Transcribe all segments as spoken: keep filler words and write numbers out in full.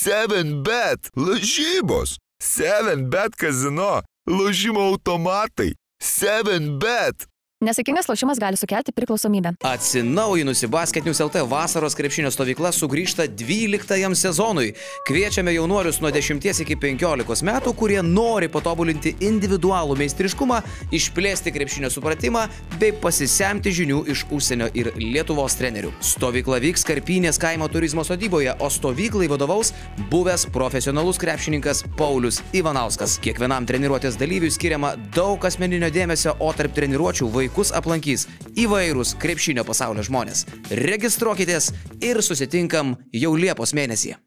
seven bet, lažybos. seven bet kazino, lošimo automatai. seven bet. Nesaikingas lošimas gali sukelti priklausomybę. Atsinaujinusi Basketnews L T vasaros krepšinio stovykla sugrįžta dvyliktajam sezonui. Kviečiame jaunuolius nuo dešimties iki penkiolikos metų, kurie nori patobulinti individualų meistriškumą, išplėsti krepšinio supratimą bei pasisemti žinių iš užsienio ir Lietuvos trenerių. Stovykla vyks Karpynės kaimo turizmo sodyboje, o stovyklai vadovaus buvęs profesionalus krepšininkas Paulius Ivanauskas. Kiekvienam treniruotės dalyviui skiriama daug asmeninio dėmesio, o tarp treniruočių vaikų Vaikus aplankys įvairūs krepšinio pasaulio žmonės. Registruokitės ir susitinkam jau Liepos mėnesį.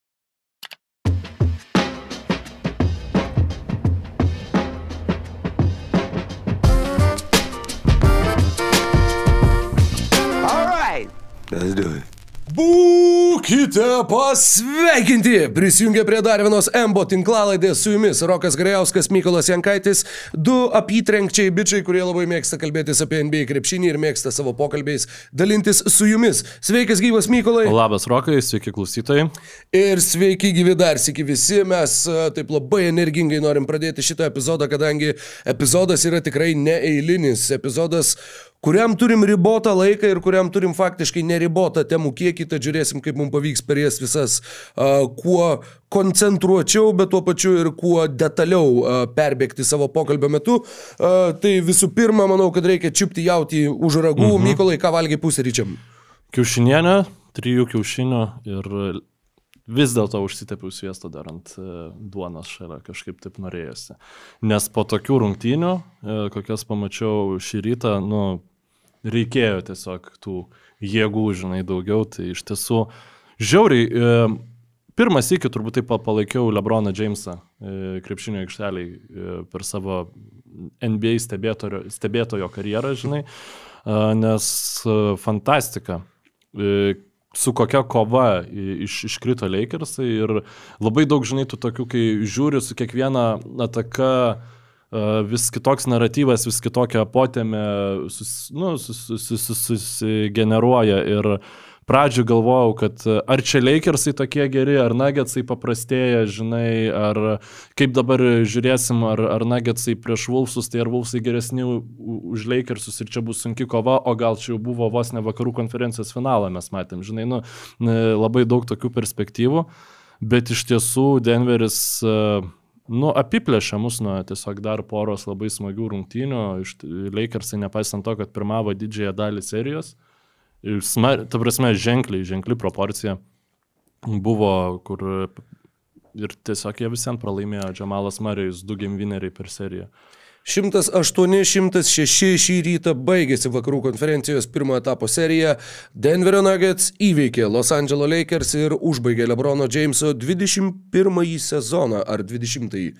All right, let's do it. Būkite pasveikinti! Prisijungia prie dar vienos Embo tinklalaidės su jumis Rokas Grajauskas, Mykolas Jankaitis, du apytrenkčiai bičiai, kurie labai mėgsta kalbėtis apie N B A krepšinį ir mėgsta savo pokalbiais dalintis su jumis. Sveikas gyvas Mykolai. Labas Rokai, sveiki klausytojai. Ir sveiki gyvi dar sykį visi. Mes taip labai energingai norim pradėti šitą epizodą, kadangi epizodas yra tikrai neeilinis epizodas, kuriam turim ribotą laiką ir kuriam turim faktiškai neribotą temų kiekį, tad žiūrėsim, kaip mums pavyks per jas visas uh, kuo koncentruočiau, bet tuo pačiu ir kuo detaliau uh, perbėgti savo pokalbio metu. Uh, tai visų pirma, manau, kad reikia čiupti jautį už ragų. Mhm. Mykolai, ką valgiai pusryčiam? Kiaušinienę, trijų kiaušinių ir vis dėlto užsitepiau sviestą dar ant duonos šalia, kažkaip taip norėjosi. Nes po tokių rungtynių, kokias pamačiau šį rytą, nu, reikėjo tiesiog tų jėgų, žinai, daugiau. Tai iš tiesų žiauriai. Pirmas iki turbūt taip palaikiau LeBroną Jamesą krepšinio aikšteliai per savo N B A stebėtojo, stebėtojo karjerą, žinai, nes fantastika. Su kokia kova iš, iškrito Lakersai ir labai daug, žinai, tų tokių, kai žiūri su kiekviena ataka, vis kitoks naratyvas, vis kitokia potėmė sus, nu, susigeneruoja sus, sus, ir pradžių galvojau, kad ar čia Lakersai tokie geri, ar Nuggetsai paprastėja, žinai, ar kaip dabar žiūrėsim, ar, ar Nuggetsai prieš Wolvesus, tai ar Wolvesai geresni už Lakersus ir čia bus sunki kova, o gal čia jau buvo vos ne vakarų konferencijos finalą mes matėm, žinai, nu, labai daug tokių perspektyvų, bet iš tiesų Denveris, nu, apiplėšė mus nuo tiesiog dar poros labai smagių rungtynių, Lakersai nepaisant to, kad pirmavo didžiąją dalį serijos, Smar, ta prasme, ženkliai, ženkli proporcija buvo, kur ir tiesiog jie visiems pralaimėjo. Jamalas Murray'us, du game winneriai per seriją. šimtas aštuoni šimtas šeši šį rytą baigėsi vakarų konferencijos pirmo etapo serija. Denverio Nuggets įveikė Los Angeles Lakers ir užbaigė LeBrono Jameso dvidešimt pirmąjį sezoną, ar dvidešimtąjį.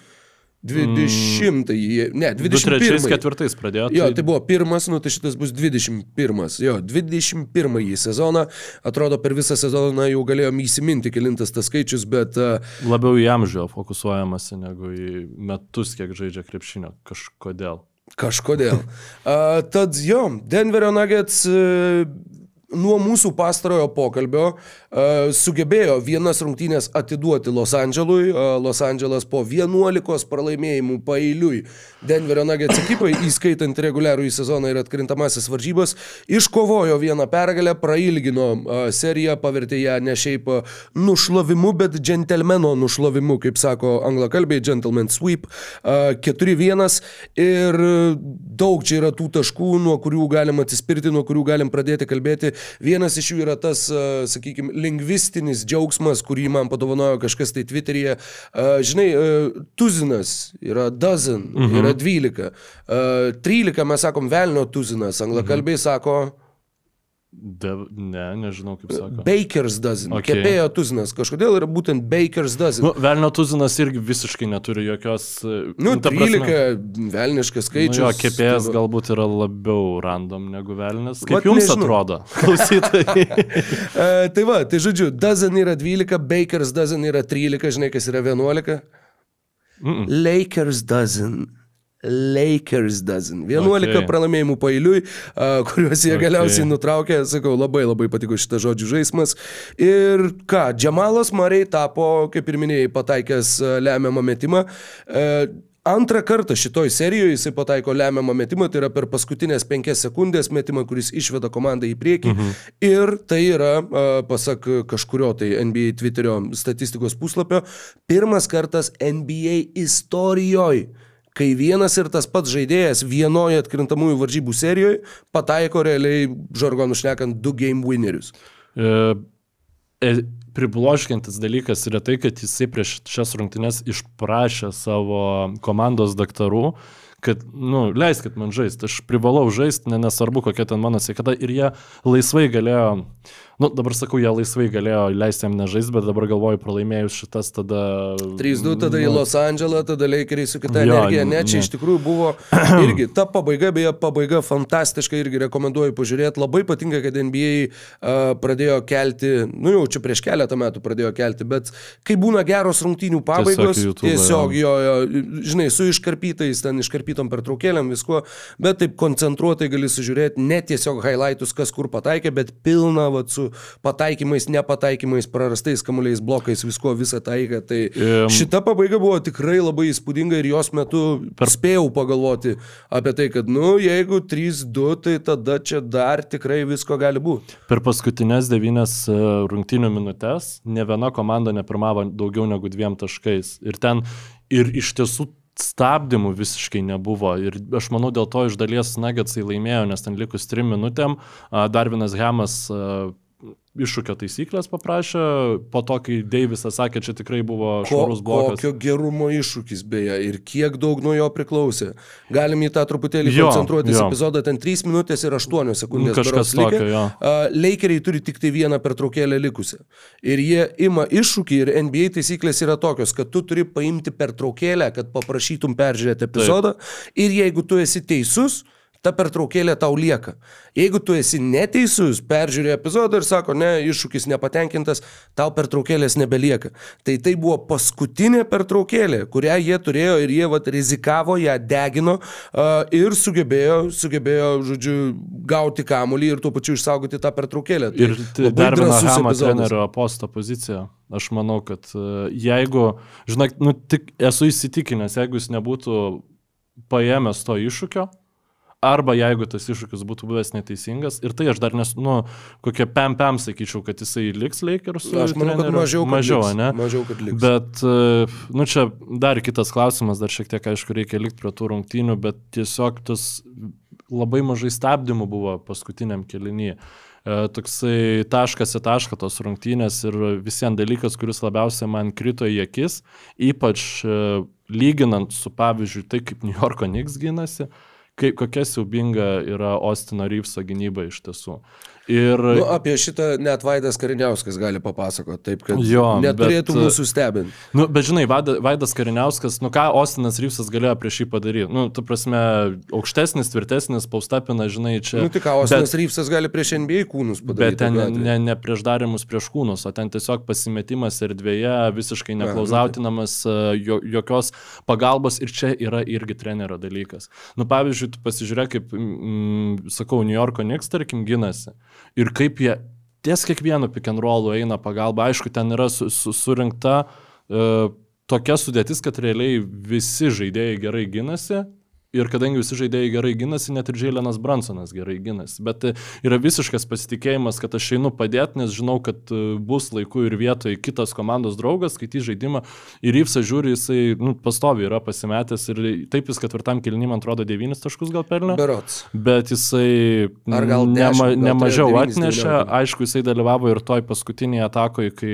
dvidešimtąjį, ne, dvidešimt pirmąjį. du trečiais ketvirtais pradėjo. Tai... Jo, tai buvo pirmas, nu tai šitas bus dvidešimt pirmas. Jo, dvidešimt pirmąjį sezoną. Atrodo, per visą sezoną jau galėjom įsiminti, kelintas tas skaičius, bet... Uh... Labiau į amžių fokusuojamasi negu į metus, kiek žaidžia krepšinio. Kažkodėl. Kažkodėl. uh, tad jo, Denverio Nuggets... Uh... Nuo mūsų pastarojo pokalbio uh, sugebėjo vienas rungtynės atiduoti Los Andželui. Uh, Los Andželas po vienuolikos pralaimėjimų paeiliui Denverio Nuggets ekipai, įskaitant reguliarų į sezoną ir atkrintamasis varžybas, iškovojo vieną pergalę, prailgino uh, seriją, pavertė ją ne šiaip uh, nušlavimu, bet džentelmeno nušlavimu, kaip sako anglakalbiai, gentleman sweep, uh, keturi vienas ir daug čia yra tų taškų, nuo kurių galim atsispirti, nuo kurių galim pradėti kalbėti. Vienas iš jų yra tas, sakykime, lingvistinis džiaugsmas, kurį man padovanojo kažkas tai Twitteryje. Žinai, tuzinas yra dozen, mhm. yra dvylika. Trylika mes sakom velnio tuzinas, anglakalbiai mhm. sako... De, ne, nežinau kaip sako. Baker's dozen, okay. Kepėjo tuzinas. Kažkodėl yra būtent Baker's dozen. Nu, velnio tuzinas irgi visiškai neturi jokios... Nu, trylika velniškas skaičius. Nu, jo, kepėjas tai... galbūt yra labiau random negu velnis. Kaip Vat jums nežinau. Atrodo, klausytojai? uh, tai va, tai žodžiu, dozen yra dvylika, Baker's dozen yra trylika, žinai, kas yra vienuolika? Mm -mm. Lakers dozen Lakers dozen. vienuolika Okay. pralaimėjimų pailiui, uh, kuriuos jie Okay. galiausiai nutraukė. Sakau, labai labai patiko šitas žodžių žaismas. Ir ką, Džamalas Murray tapo, kaip ir minėjai, pataikęs uh, lemiamą metimą. Uh, Antrą kartą šitoj serijoje jisai pataiko lemiamą metimą, tai yra per paskutinės penkias sekundės metimą, kuris išveda komandą į priekį. Mhm. Ir tai yra, uh, pasak kažkurio tai N B A Twitterio statistikos puslapio, pirmas kartas N B A istorijoje, kai vienas ir tas pats žaidėjas vienoje atkrintamųjų varžybų serijoje pataiko realiai, žargonų šnekant, du game winnerius. E, e, pribloškiantis dalykas yra tai, kad jisai prieš šias rungtynes išprašė savo komandos daktarų, kad, nu, leiskit man žaisti, aš privalau žaisti, ne, nesvarbu, kokia ten mano sveikata, ir jie laisvai galėjo, nu, dabar sakau, jie laisvai galėjo leisti jam nežaisti, bet dabar galvoju, pralaimėjus šitas tada... trys du, tada nu, į Los Andželą, tada Lakeriai su kita jo, energija, ne, čia ne. iš tikrųjų buvo irgi, ta pabaiga, beje, pabaiga fantastiška, irgi rekomenduoju pažiūrėti, labai patinka, kad N B A uh, pradėjo kelti, nu jau čia prieš keletą metų pradėjo kelti, bet kai būna geros rungtynių pabaigos, Tiesiog į YouTube, tiesiog jo, jo, žinai, su iškarpytais, ten iškarpytom pertraukėlėm, visko, bet taip koncentruotai gali sužiūrėti, ne tiesiog highlightus, kas kur pataikė, bet pilna, vat, su pataikymais, nepataikymais, prarastais kamuoliais, blokais, visko, visą taiką. Tai um, šita pabaiga buvo tikrai labai įspūdinga ir jos metu per... spėjau pagalvoti apie tai, kad, nu, jeigu trys du, tai tada čia dar tikrai visko gali būti. Per paskutinės devynias rungtynių minutės ne viena komanda nepirmavo daugiau negu dviem taškais. Ir ten ir iš tiesų stabdymų visiškai nebuvo. Ir aš manau, dėl to iš dalies Nuggetsai laimėjo, nes ten likus trim minutėm Darvinas Hamas iššūkio taisyklės paprašė, po to, kai Deivisas sakė, čia tikrai buvo švarus blokas. Kokio gerumo iššūkis beje ir kiek daug nuo jo priklausė. Galim į tą truputėlį Jo, koncentruotis jo. epizodą, ten trys minutės ir aštuonios sekundės. Kažkas berods likę. tokio, jo. Uh, Lakeriai turi tik tai vieną pertraukėlę likusią. Ir jie ima iššūkį ir N B A taisyklės yra tokios, kad tu turi paimti pertraukėlę, kad paprašytum peržiūrėti epizodą. Taip. Ir jeigu tu esi teisus, ta pertraukėlė tau lieka. Jeigu tu esi neteisus, peržiūrė epizodą ir sako, ne, iššūkis nepatenkintas, tau pertraukėlės nebelieka. Tai tai buvo paskutinė pertraukėlė, kurią jie turėjo ir jie vat, rizikavo, ją degino uh, ir sugebėjo, sugebėjo, žodžiu, gauti kamuolį ir tuo pačiu išsaugoti tą pertraukėlę. Tai ir dar viena Hama trenerio posto pozicija. Aš manau, kad uh, jeigu, žinai, nu, tik esu įsitikinęs, jeigu jis nebūtų paėmęs to iššūkio, arba jeigu tas iššūkis būtų buvęs neteisingas, ir tai aš dar nes, nu, kokie pem-pem sakyčiau, kad jisai liks Lakersų. Aš manau, kad mažiau, kad mažiau, liks. ne? Mažiau, kad liks. Bet, nu, čia dar kitas klausimas, dar šiek tiek, aišku, reikia likti prie tų rungtynių, bet tiesiog tas labai mažai stabdymų buvo paskutiniam kėlinyje. Toksai taškas į tašką tos rungtynės ir visiems dalykas, kuris labiausiai man krito į akis, ypač lyginant su, pavyzdžiui, tai kaip New Yorko Knicks gynasi, kaip, kokia siaubinga yra Austino Reeveso gynyba iš tiesų. Ir... Nu, apie šitą net Vaidas Kariniauskas gali papasakoti, taip kad jo, neturėtų bet, mūsų stebinti. Nu, bet žinai, Vaidas Kariniauskas, nu ką Austinas Reevesas galėjo prieš jį padaryti? Nu, tu prasme, aukštesnis, tvirtesnis, paustapina, žinai, čia... Nu, tik ką, Austinas Reevesas gali prieš N B A kūnus padaryti. Bet ten ne, ne, ne prieš darimus prieš kūnus, o ten tiesiog pasimetimas erdvėje, visiškai neklauzautinamas, jo, jokios pagalbos ir čia yra irgi trenerio dalykas. Nu, pavyzdžiui, tu pasižiūrėk, kaip, mm, sakau, New Yorko Knicks, tarkim, ginasi. Ir kaip jie ties kiekvienu pick and rollu eina pagalba. Aišku, ten yra su, su, surinkta e, tokia sudėtis, kad realiai visi žaidėjai gerai ginasi. Ir kadangi visi žaidėjai gerai ginasi, net ir Jaylenas Brunsonas gerai ginasi. Bet yra visiškas pasitikėjimas, kad aš einu padėti, nes žinau, kad bus laiku ir vietoje kitas komandos draugas, skaitys žaidimą. Ir Reevesas žiūri, jisai nu, pastoviai yra pasimetęs. Ir taip jis ketvirtam kėlinyje, man atrodo, devynis taškus gal pelnė. Berods. Bet jisai nema, nemažiau atnešė. Aišku, jisai dalyvavo ir toj paskutinėje atakoje, kai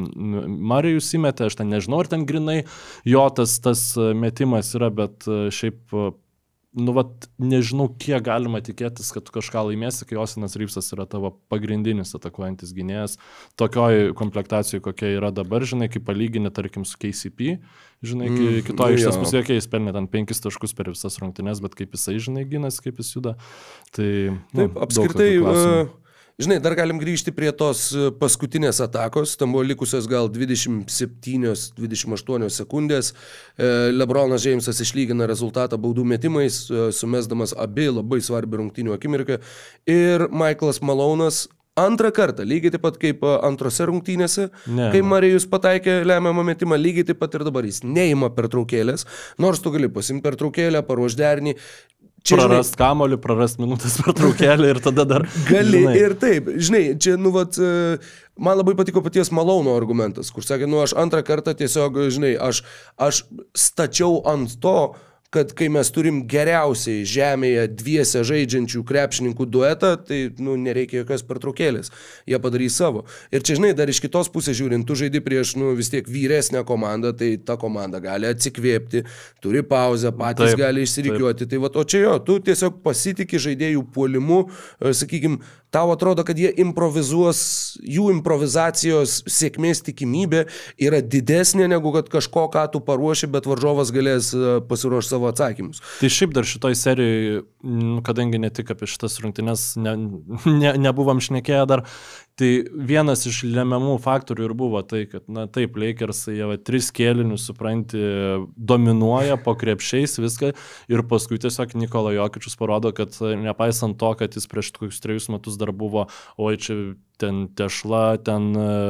Marijus įmetė. Aš ten nežinau, ar ten grinai jo tas, tas metimas yra, bet šiaip... Nu, vat, nežinau, kiek galima tikėtis, kad tu kažką laimėsi, kai Austinas Reevesas yra tavo pagrindinis atakuojantis gynėjas. Tokioj komplektacijoje, kokia yra dabar, žinai, kaip palygini, tarkim, su K C P, žinai, mm, kitoje iš ties pusėje, kai jis pelnė ten penkis taškus per visas rungtynes, bet kaip jisai, žinai, gynasi, kaip jis juda. Tai, nu, taip, apskritai, žinai, dar galim grįžti prie tos paskutinės atakos, tam buvo likusios gal dvidešimt septynios dvidešimt aštuonios sekundės, LeBronas Jamesas išlygina rezultatą baudų metimais, sumesdamas abi labai svarbią rungtynių akimirką ir Michaelas Malonas antrą kartą, lygiai taip pat kaip antrose rungtynėse, ne, kai Marijus pataikė lemiamą metimą, lygiai taip pat ir dabar jis neima pertraukėlės, nors tu gali pasimti pertraukėlę, paruoš dernį. Čia, prarast žinai, kamolį, prarast minutės pertraukėlę ir tada dar... Gali žinai. Ir taip, žinai, čia, nu, vat, man labai patiko paties Malono argumentas, kur sakė, nu, aš antrą kartą tiesiog, žinai, aš, aš stačiau ant to, kad kai mes turim geriausiai žemėje dviese žaidžiančių krepšininkų duetą, tai nu, nereikia jokios pertraukėlės. Jie padarys savo. Ir čia, žinai, dar iš kitos pusės žiūrint, tu žaidi prieš nu, vis tiek vyresnę komandą, tai ta komanda gali atsikvėpti, turi pauzę, patys taip, gali išsirikiuoti. Tai va, o čia jo, tu tiesiog pasitiki žaidėjų puolimu, sakykime, tau atrodo, kad jie improvizuos, jų improvizacijos sėkmės tikimybė yra didesnė negu kad kažko, ką tu paruoši, bet varžovas galės pasiruošti savo atsakymus. Tai šiaip dar šitoj serijai, kadangi ne tik apie šitas rungtynes ne, ne, nebuvom šnekėję dar, tai vienas iš lemiamų faktorių ir buvo tai, kad, na taip, Lakersai jie va, tris kėlinius, supranti, dominuoja po krepšiais viską ir paskui tiesiog Nikola Jokičius parodo, kad nepaisant to, kad jis prieš kokius trejus metus dar buvo, oi čia ten tešla, ten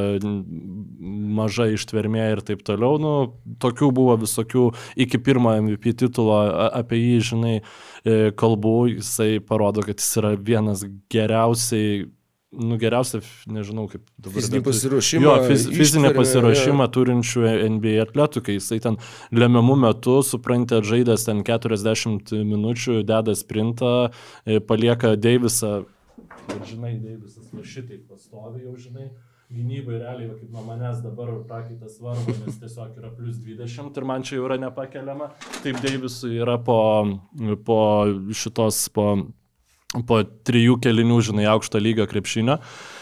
maža ištvermė ir taip toliau, nu, tokių buvo visokių iki pirmo M V P titulo apie jį, žinai, kalbų, jisai parodo, kad jis yra vienas geriausiai nu, geriausia, nežinau, kaip dabar... Fizinį pasiruošimą. Jo, fiz, fizinį pasiruošimą ja. Turinčių N B A atletų, kai jisai ten lemiamų metų, suprantė, žaidęs ten keturiasdešimt minučių, deda sprintą, palieka Davisą, ir žinai, Davisas va šitai pastovi jau, žinai, gynybai realiai, kaip nuo manęs dabar prakaitas svarbu, nes tiesiog yra plus dvidešimt ir man čia jau yra nepakeliama. Taip Davisui yra po, po šitos, po... po trijų kelinių, žinai, aukšto lygio krepšinio,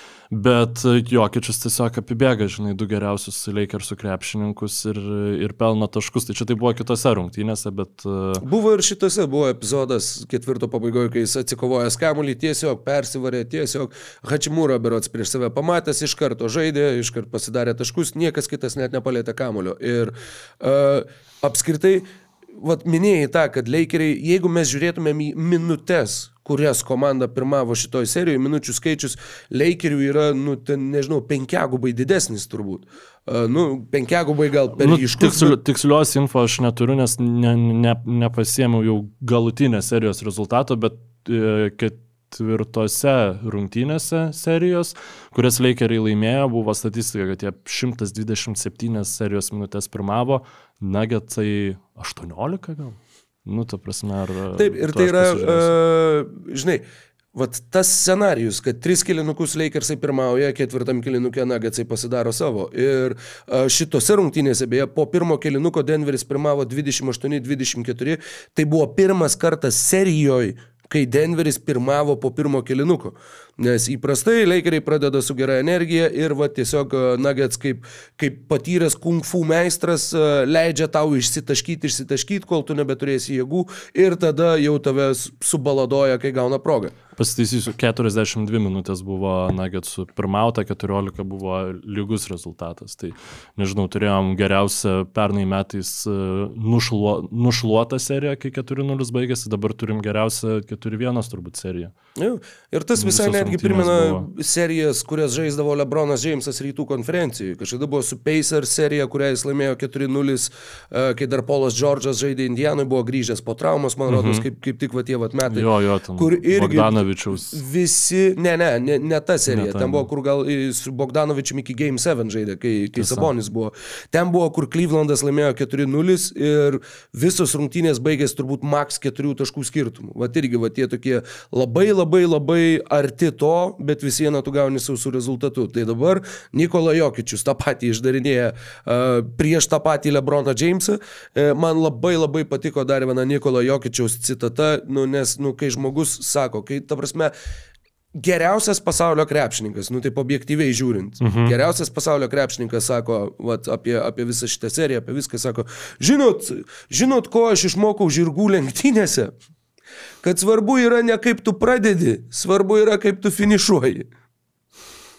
bet Jokičius tiesiog apibėga, žinai, du geriausius Lakersų krepšininkus ir, ir pelno taškus. Tai čia tai buvo kitose rungtynėse, bet... Buvo ir šitose, buvo epizodas ketvirto pabaigoje, kai jis atsikovojęs kamuolį, tiesiog persivarė, tiesiog Hachimura berods prieš save pamatęs, iš karto žaidė, iš karto pasidarė taškus, niekas kitas net nepalėtė kamuolio. Ir uh, apskritai, vat minėjai tą, kad Lakeriai, jeigu mes žiūrėtumėm į minutes, kurias komanda pirmavo šitoj serijoje, minučių skaičius Lakerių yra, nu, ten, nežinau, penkiagubai didesnis turbūt. Uh, nu, penkiagubai gal per ryškus. Nu, tiksliu, tikslios info aš neturiu, nes ne, ne, nepasiėmiau jau galutinės serijos rezultato, bet e, ketvirtose rungtynėse serijos, kurias Lakeriai laimėjo, buvo statistika, kad jie šimtas dvidešimt septynias serijos minutės pirmavo, Nuggetsai aštuoniolika gal? Nu, ta prasme, ar... Taip, ir tai yra, uh, žinai, vat tas scenarijus, kad tris kėlinukus Lakersai pirmauja, ketvirtam kėlinuke Nuggetsai pasidaro savo. Ir uh, šitose rungtynėse, beje, po pirmo kėlinuko Denveris pirmavo dvidešimt aštuoni dvidešimt keturi, tai buvo pirmas kartas serijoje, kai Denveris pirmavo po pirmo kėlinuko. Nes įprastai Lakeriai pradeda su gera energija ir va tiesiog Nuggets kaip, kaip patyręs kung fu meistras leidžia tau išsitaškyti, išsitaškyti, kol tu nebeturėsi jėgų ir tada jau tave subaladoja, kai gauna progą. Pasitaisysiu, keturiasdešimt dvi minutės buvo Nuggetsų pirmauta, keturiolika buvo lygus rezultatas. Tai, nežinau, turėjom geriausią pernai metais nušluo, nušluotą seriją, kai keturi nulis baigėsi, dabar turim geriausią keturi vienas turbūt seriją. Jau. Ir tas visai netgi primena buvo serijas, kurias žaisdavo LeBronas Jamesas rytų konferencijai. Kažkada buvo su Pacers serija, kurią jis laimėjo keturi nulis, kai dar Paulas Džordžas žaidė Indianoj, buvo grįžęs po traumos, man rodos, mm -hmm. kaip, kaip tik va tie vat metai. Jo, jo, ten kur irgi Bogdanovičiaus. Visi, ne, ne, ne, ne ta serija. Ne ta, ten buvo, kur gal su Bogdanovičium iki Game sedem žaidė, kai, kai Sabonis buvo. Ten buvo, kur Clevelandas laimėjo keturi nulis ir visos rungtynės baigėsi turbūt maks keturių taškų skirtumų. Va irgi, va tie tokie labai, labai, labai arti to, bet vis viena tu gauni sausų rezultatų. Tai dabar Nikola Jokičius tą patį išdarinėja uh, prieš tą patį LeBroną Jamesą. Uh, man labai labai patiko dar viena Nikola Jokičiaus citata, nu, nes, nu, kai žmogus sako, kai, ta prasme, geriausias pasaulio krepšininkas, nu taip objektyviai žiūrint, mhm. geriausias pasaulio krepšininkas sako, vat, apie, apie visą šitą seriją, apie viską sako, žinot, žinot, ko aš išmokau žirgų lenktynėse? Kad svarbu yra ne kaip tu pradedi, svarbu yra kaip tu finišuoji.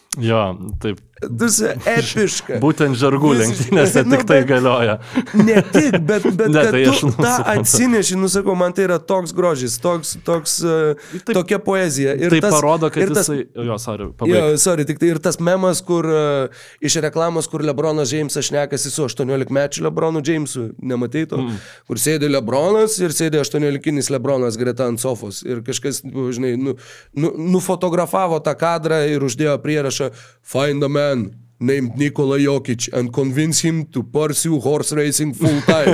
Jo, taip. Tas epiška. Būtent žargų lenktynėse nu, tik tai bet- galioja. Ne tik, bet, bet Ne, kad tai aš tu nu tą suprantu. atsineši, nusakau, man tai yra toks grožis, toks, toks, uh, Taip- tokia poezija. Ir Tai tas, parodo, kad ir tas, jisai... Jo, sorry, Jo, pabaig. sorry, tik tai ir tas memas, kur uh, iš reklamos, kur Lebronas Džeimsas šnekasi su aštuoniolikmečiu Lebronu Džeimsu, nematai to, mm. kur sėdi Lebronas ir sėdi aštuoniolikinis Lebronas greta ant sofos ir kažkas, nu, žinai, nu, nu, nufotografavo tą kadrą ir uždėjo prierašą Find a man named Nikola Jokic and convince him to pursue horse racing full time.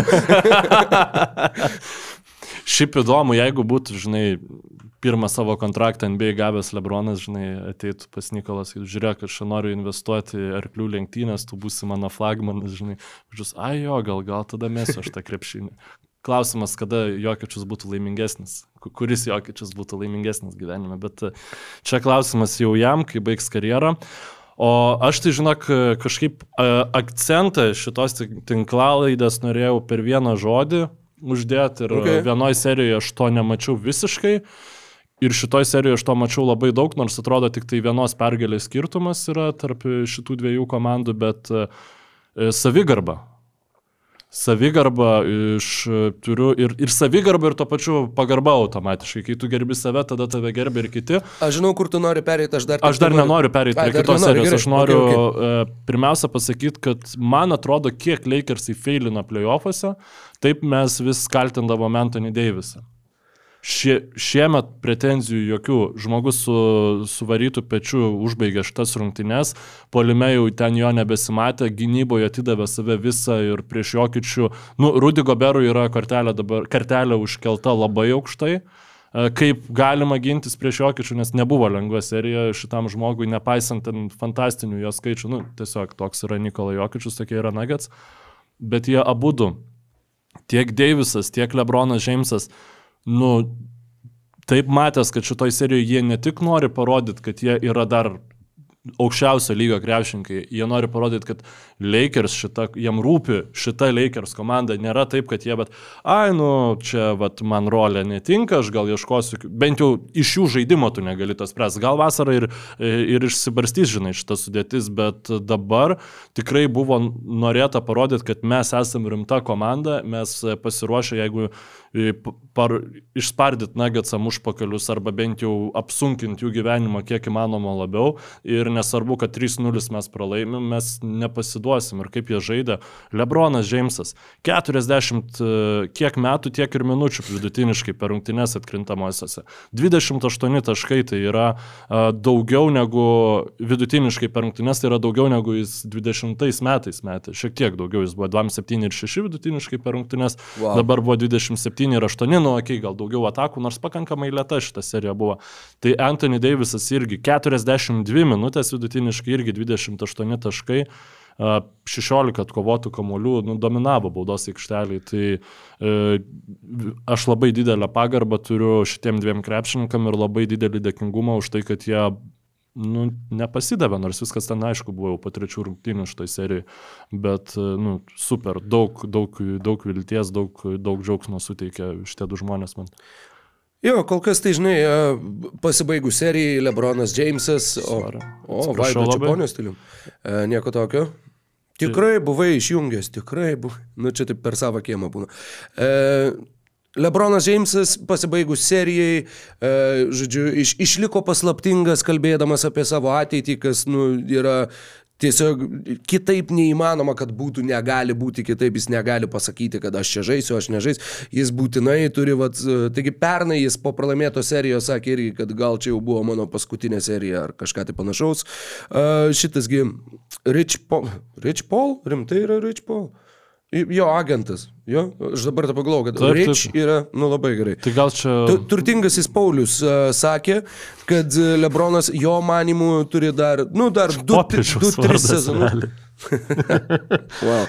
Šiaip įdomu, jeigu būtų, žinai, pirmą savo kontraktą N B A gavęs Lebronas, žinai, ateitų pas Nikolas ir žiūrėk, aš noriu investuoti į arklių lenktynės, tu būsi mano flagmanas, žinai. Žus, ai jo, gal, gal tada mesiu aš tą krepšinį. Klausimas, kada Jokičius būtų laimingesnis, kuris Jokičius būtų laimingesnis gyvenime, bet čia klausimas jau jam, kai baigs karjerą. O aš tai, žinok, kažkaip akcentą šitos tinklalaidės norėjau per vieną žodį uždėti ir okay. Vienoje serijoje aš to nemačiau visiškai ir šitoje serijoje aš to mačiau labai daug, nors atrodo tik tai vienos pergalės skirtumas yra tarp šitų dviejų komandų, bet savigarba. Savigarba iš turiu ir, ir savigarba ir to pačiu pagarba automatiškai. Kai tu gerbi save, tada tave gerbia ir kiti. Aš žinau, kur tu nori pereiti, aš dar... Aš dar nenoriu pereiti prie kitos nenori, serijos. gerai. Aš noriu okay, okay. pirmiausia pasakyti, kad man atrodo, kiek Lakersai failino playoffuose, taip mes vis kaltindavom Anthony Davisą. Šie, šiemet pretenzijų jokių. Žmogus su suvarytų pečiu užbaigė šitas rungtynes, puolime jau ten jo nebesimatė, gynyboje atidavė save visą ir prieš Jokičių. Nu, Rudy Goberui yra kartelė, dabar, kartelė užkelta labai aukštai. Kaip galima gintis prieš Jokičių, nes nebuvo lengva serija šitam žmogui, nepaisant ten fantastinių jo skaičių. Nu, tiesiog toks yra Nikola Jokičius, tokie yra Nuggets. Bet jie abudu, tiek Davisas, tiek Lebronas Džeimsas, nu, taip matęs, kad šitoj serijoje jie ne tik nori parodyti, kad jie yra dar aukščiausio lygio krepšininkai, jie nori parodyti, kad Lakers šita, jiem rūpi šita Lakers komanda, nėra taip, kad jie, bet, ai, nu, čia, vat, man rolė netinka, aš gal ieškosiu, bent jau iš jų žaidimo tu negali to spręsti, gal vasarą ir, ir išsibarstys, žinai, šita sudėtis, bet dabar tikrai buvo norėta parodyti, kad mes esame rimta komanda, mes pasiruošę, jeigu par, išspardyti Nuggetsam užpakalius arba bent jau apsunkinti jų gyvenimą kiek įmanoma labiau ir nesvarbu, kad trys nulis mes pralaimim, mes nepasiduosim ir kaip jie žaidė. Lebronas Džeimsas, keturiasdešimt kiek metų, tiek ir minučių vidutiniškai per rungtynes atkrintamosiose. dvidešimt aštuoni taškai tai yra uh, daugiau negu vidutiniškai per rungtynes, tai yra daugiau negu jis dvidešimtais metais metė. Šiek tiek daugiau, jis buvo dvidešimt septyni ir šeši vidutiniškai per rungtynes, wow. Dabar buvo dvidešimt septyni ir aštuoni, nu, okei, okay, gal daugiau atakų, nors pakankamai lėta šita serija buvo. Tai Anthony Davisas irgi keturiasdešimt dvi minutės vidutiniškai, irgi dvidešimt aštuoni taškai, šešiolika atkovotų kamuolių, nu, dominavo baudos aikštelį. Tai e, aš labai didelę pagarbą turiu šitiem dviem krepšininkam ir labai didelį dėkingumą už tai, kad jie nu, nepasidavė, nors viskas ten aišku buvo jau po trečių rungtynių šitoj serijai, bet nu, super, daug, daug, daug vilties, daug, daug džiaugsmo suteikia šitie du žmonės man. Jo, kol kas tai, žinai, pasibaigus serijai Lebronas Džeimsas, o, o Vaido Čiaponio stilium, e, nieko tokio. Tikrai buvai išjungęs, tikrai buvai, nu čia taip per savo kiemą būna. E, Lebronas Džeimsas pasibaigus serijai, e, žodžiu, iš, išliko paslaptingas, kalbėdamas apie savo ateitį, kas, nu, yra tiesiog kitaip neįmanoma, kad būtų, negali būti kitaip, jis negali pasakyti, kad aš čia žaisiu, aš nežaisiu, jis būtinai turi, vat, taigi pernai jis po pralaimėto serijos sakė irgi, kad gal čia jau buvo mano paskutinė serija ar kažką tai panašaus. Uh, šitasgi Rich Paul, Rich Paul, rimtai yra Rich Paul. Jo agentas, jo, aš dabar tą paglau, kad taip, Rich taip. Yra, nu labai gerai. Tai gal čia... Turtingasis Paulius uh, sakė, kad Lebronas jo manimu turi dar, nu dar du tris sezonus. Wow.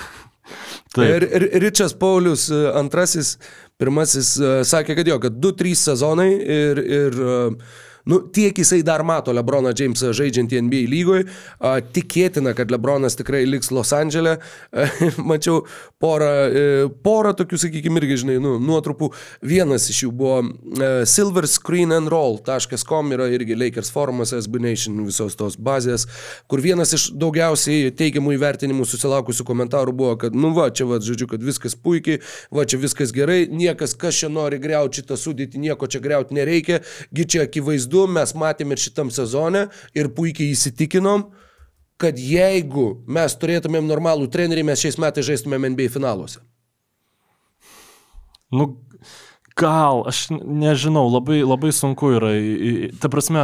Ir, ir Richas Paulius antrasis, pirmasis uh, sakė, kad jo, kad du trys sezonai ir, ir uh, nu, tiek jisai dar mato Lebroną Jamesą žaidžiantį N B A lygoje, tikėtina, kad Lebronas tikrai liks Los Andžele. Mačiau porą, porą tokių, sakykime, irgi, žinai, nu, nuotrupų. Vienas iš jų buvo uh, silver screen and roll dot com, yra irgi Lakers forumas, S B Nation, visos tos bazės, kur vienas iš daugiausiai teigiamų įvertinimų susilaukusių komentarų buvo, kad, nu va, čia va, žodžiu, kad viskas puikiai, va, čia viskas gerai, niekas, kas čia nori griauti šitą sudėtį, nieko čia griauti nereikia, gi čia akivaizdu, mes matėme ir šitam sezone ir puikiai įsitikinom, kad jeigu mes turėtumėm normalų trenerį, mes šiais metais žaistumėm N B A finaluose. Nu, gal, aš nežinau, labai, labai sunku yra, ta prasme,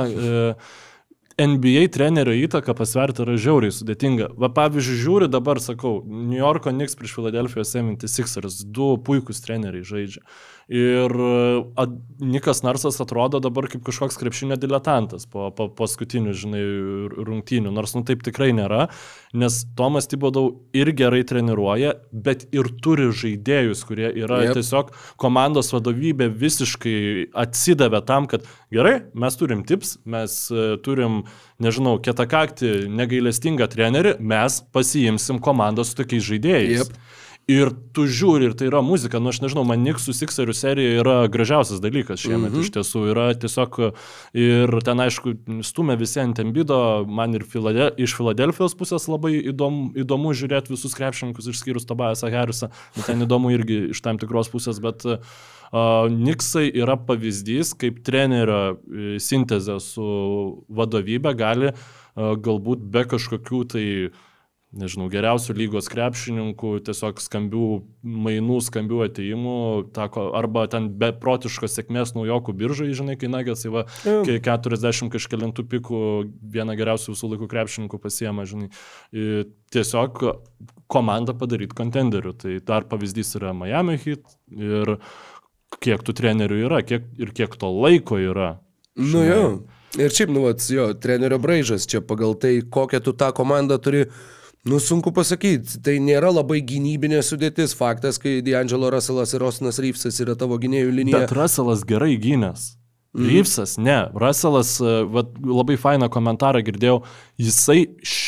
N B A trenerio įtaka pasverti yra žiauriai sudėtinga. Va, pavyzdžiui, žiūri dabar, sakau, New Yorko Knicks prieš Philadelphia seventy-sixers, du puikus treneriai žaidžia. Ir ad, Nikas Narsas atrodo dabar kaip kažkoks krepšinio diletantas po, po paskutinių, žinai, rungtynių, nors nu taip tikrai nėra, nes Tomas Thibodeau ir gerai treniruoja, bet ir turi žaidėjus, kurie yra yep. tiesiog komandos vadovybė visiškai atsidavė tam, kad gerai, mes turim tips, mes turim, nežinau, kietakaktį, negailestingą trenerį, mes pasiimsim komandą su tokiais žaidėjais. Yep. Ir tu žiūri, ir tai yra muzika, nu aš nežinau, man Knicksų Sixerių serija yra gražiausias dalykas šiemet, mm-hmm. iš tiesų yra tiesiog, ir ten aišku, stumia visi ant Embiido, man ir Filade, iš Filadelfijos pusės labai įdomu, įdomu žiūrėti visus krepšininkus išskyrus Tobiasą Harrisą, ten įdomu irgi iš tam tikros pusės, bet uh, Knicksai yra pavyzdys, kaip trenerio sintezė su vadovybė gali uh, galbūt be kažkokių tai nežinau, geriausių lygos krepšininkų, tiesiog skambių mainų, skambių atėjimų, tako, arba ten beprotiškos sėkmės naujokų biržai, žinai, kai Nuggetsai va, mm. keturiasdešimt kažkelintų pikų vieną geriausių visų laikų krepšininkų pasiema, žinai. Ir tiesiog komandą padaryti kontenderių. Tai dar pavyzdys yra Miami Heat ir kiek tų trenerių yra, kiek, ir kiek to laiko yra. Žinai. Nu jo, ir šiaip, nu vat, jo, trenerio braižas čia pagal tai, kokią tu tą komandą turi. Nu, sunku pasakyti, tai nėra labai gynybinė sudėtis. Faktas, kai D'Angelo Russellas ir Austinas Reevesas yra tavo gynėjų linija. Bet Russellas gerai gynęs. Mm. Reevesas, ne. Russellas, vat, labai fainą komentarą girdėjau, jisai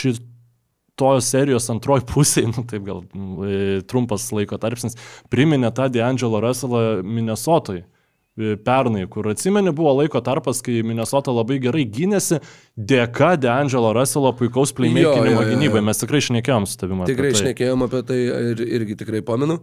šitos serijos antroj pusėje, nu taip gal trumpas laiko tarpsnis, priminė tą D'Angelo Russellą Minnesotoj. Pernai, kur atsimeni, buvo laiko tarpas, kai Minnesota labai gerai gynėsi dėka D'Angelo Russello puikaus playmakinimo gynybai. Mes tikrai šnekėjom su tavimi. Tikrai tai. šnekėjom apie tai ir irgi tikrai pamenu.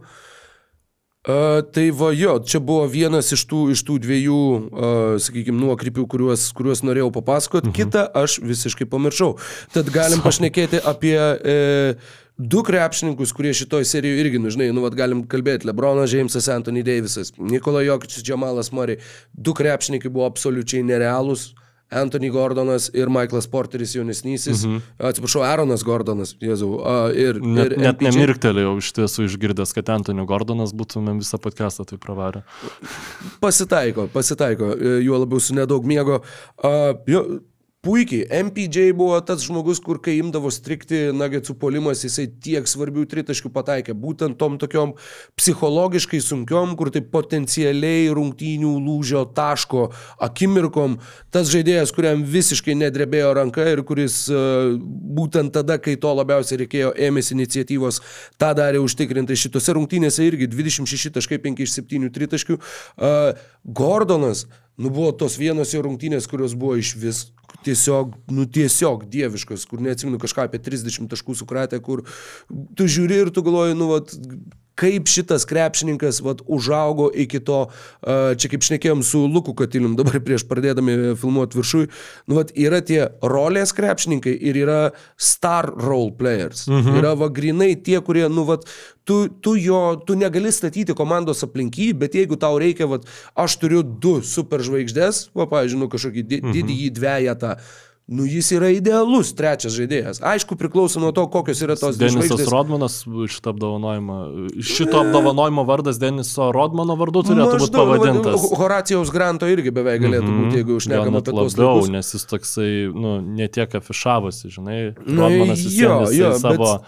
Uh, tai va jo, čia buvo vienas iš tų, iš tų dviejų, uh, sakykime, nuokrypių, kuriuos, kuriuos norėjau papasakot. Mhm. Kitą aš visiškai pamiršau. Tad galim pašnekėti apie e, du krepšininkus, kurie šitoj serijoje irgi, nu žinai, nu vat galim kalbėti. LeBronas Jamesas, Anthony Davisas, Nikola Jokičius, Jamalas Murray. Du krepšininkai buvo absoliučiai nerealūs. Anthony Gordonas ir Michaelas Porteris jaunesnysis, mhm. atsiprašau, Aaronas Gordonas, Jėzau, uh, ir, net, ir net nemirktelėjau iš tiesų išgirdęs, kad Anthony Gordonas būtumėm visą podcastą tai pravarę. Pasitaiko, pasitaiko, juo labiau su nedaug miego. Uh, jo, puikiai, M P J buvo tas žmogus, kur kai imdavo strikti Nuggetsų puolimas, jisai tiek svarbių tritaškių pataikė, būtent tom tokiom psichologiškai sunkiom, kur tai potencialiai rungtynių lūžio taško akimirkom, tas žaidėjas, kuriam visiškai nedrebėjo ranka ir kuris uh, būtent tada, kai to labiausiai reikėjo, ėmėsi iniciatyvos, tą darė užtikrintai. Šitose rungtynėse irgi dvidešimt šeši taškai penki iš septynių tritaškių. Uh, Gordonas, nu buvo tos vienos jo rungtynės, kurios buvo iš vis tiesiog, nu tiesiog dieviškos, kur neatsimenu kažką apie trisdešimt taškų sukratę, kur tu žiūri ir tu galvoji, nu vat, kaip šitas krepšininkas vat, užaugo iki to, uh, čia kaip šnekėjom su Luku Katilium, dabar prieš pradėdami filmuoti viršui, nu vat, yra tie rolės krepšininkai ir yra star role players. Mhm. Yra va grinai tie, kurie, nu vat, tu, tu jo, tu negali statyti komandos aplinky, bet jeigu tau reikia, vat, aš turiu du superžvaigždės, va, pavyzdžiui, nu kažkokį di, mhm. didįjį dvejetą, nu jis yra idealus trečias žaidėjas. Aišku, priklauso nuo to, kokios yra tos Denisas žvaigždės. Rodmanas šitą apdovanojimą. Šito apdovanojimo vardas Deniso Rodmano vardu turėtų būti pavadintas. Horacijaus Granto irgi beveik galėtų mm-hmm. būti, jeigu užnekam apie tos labiau, laikus. Nes jis toksai, nu, netiek afišavosi, žinai. Nu, Rodmanas jis jo, jo, savo... Bet...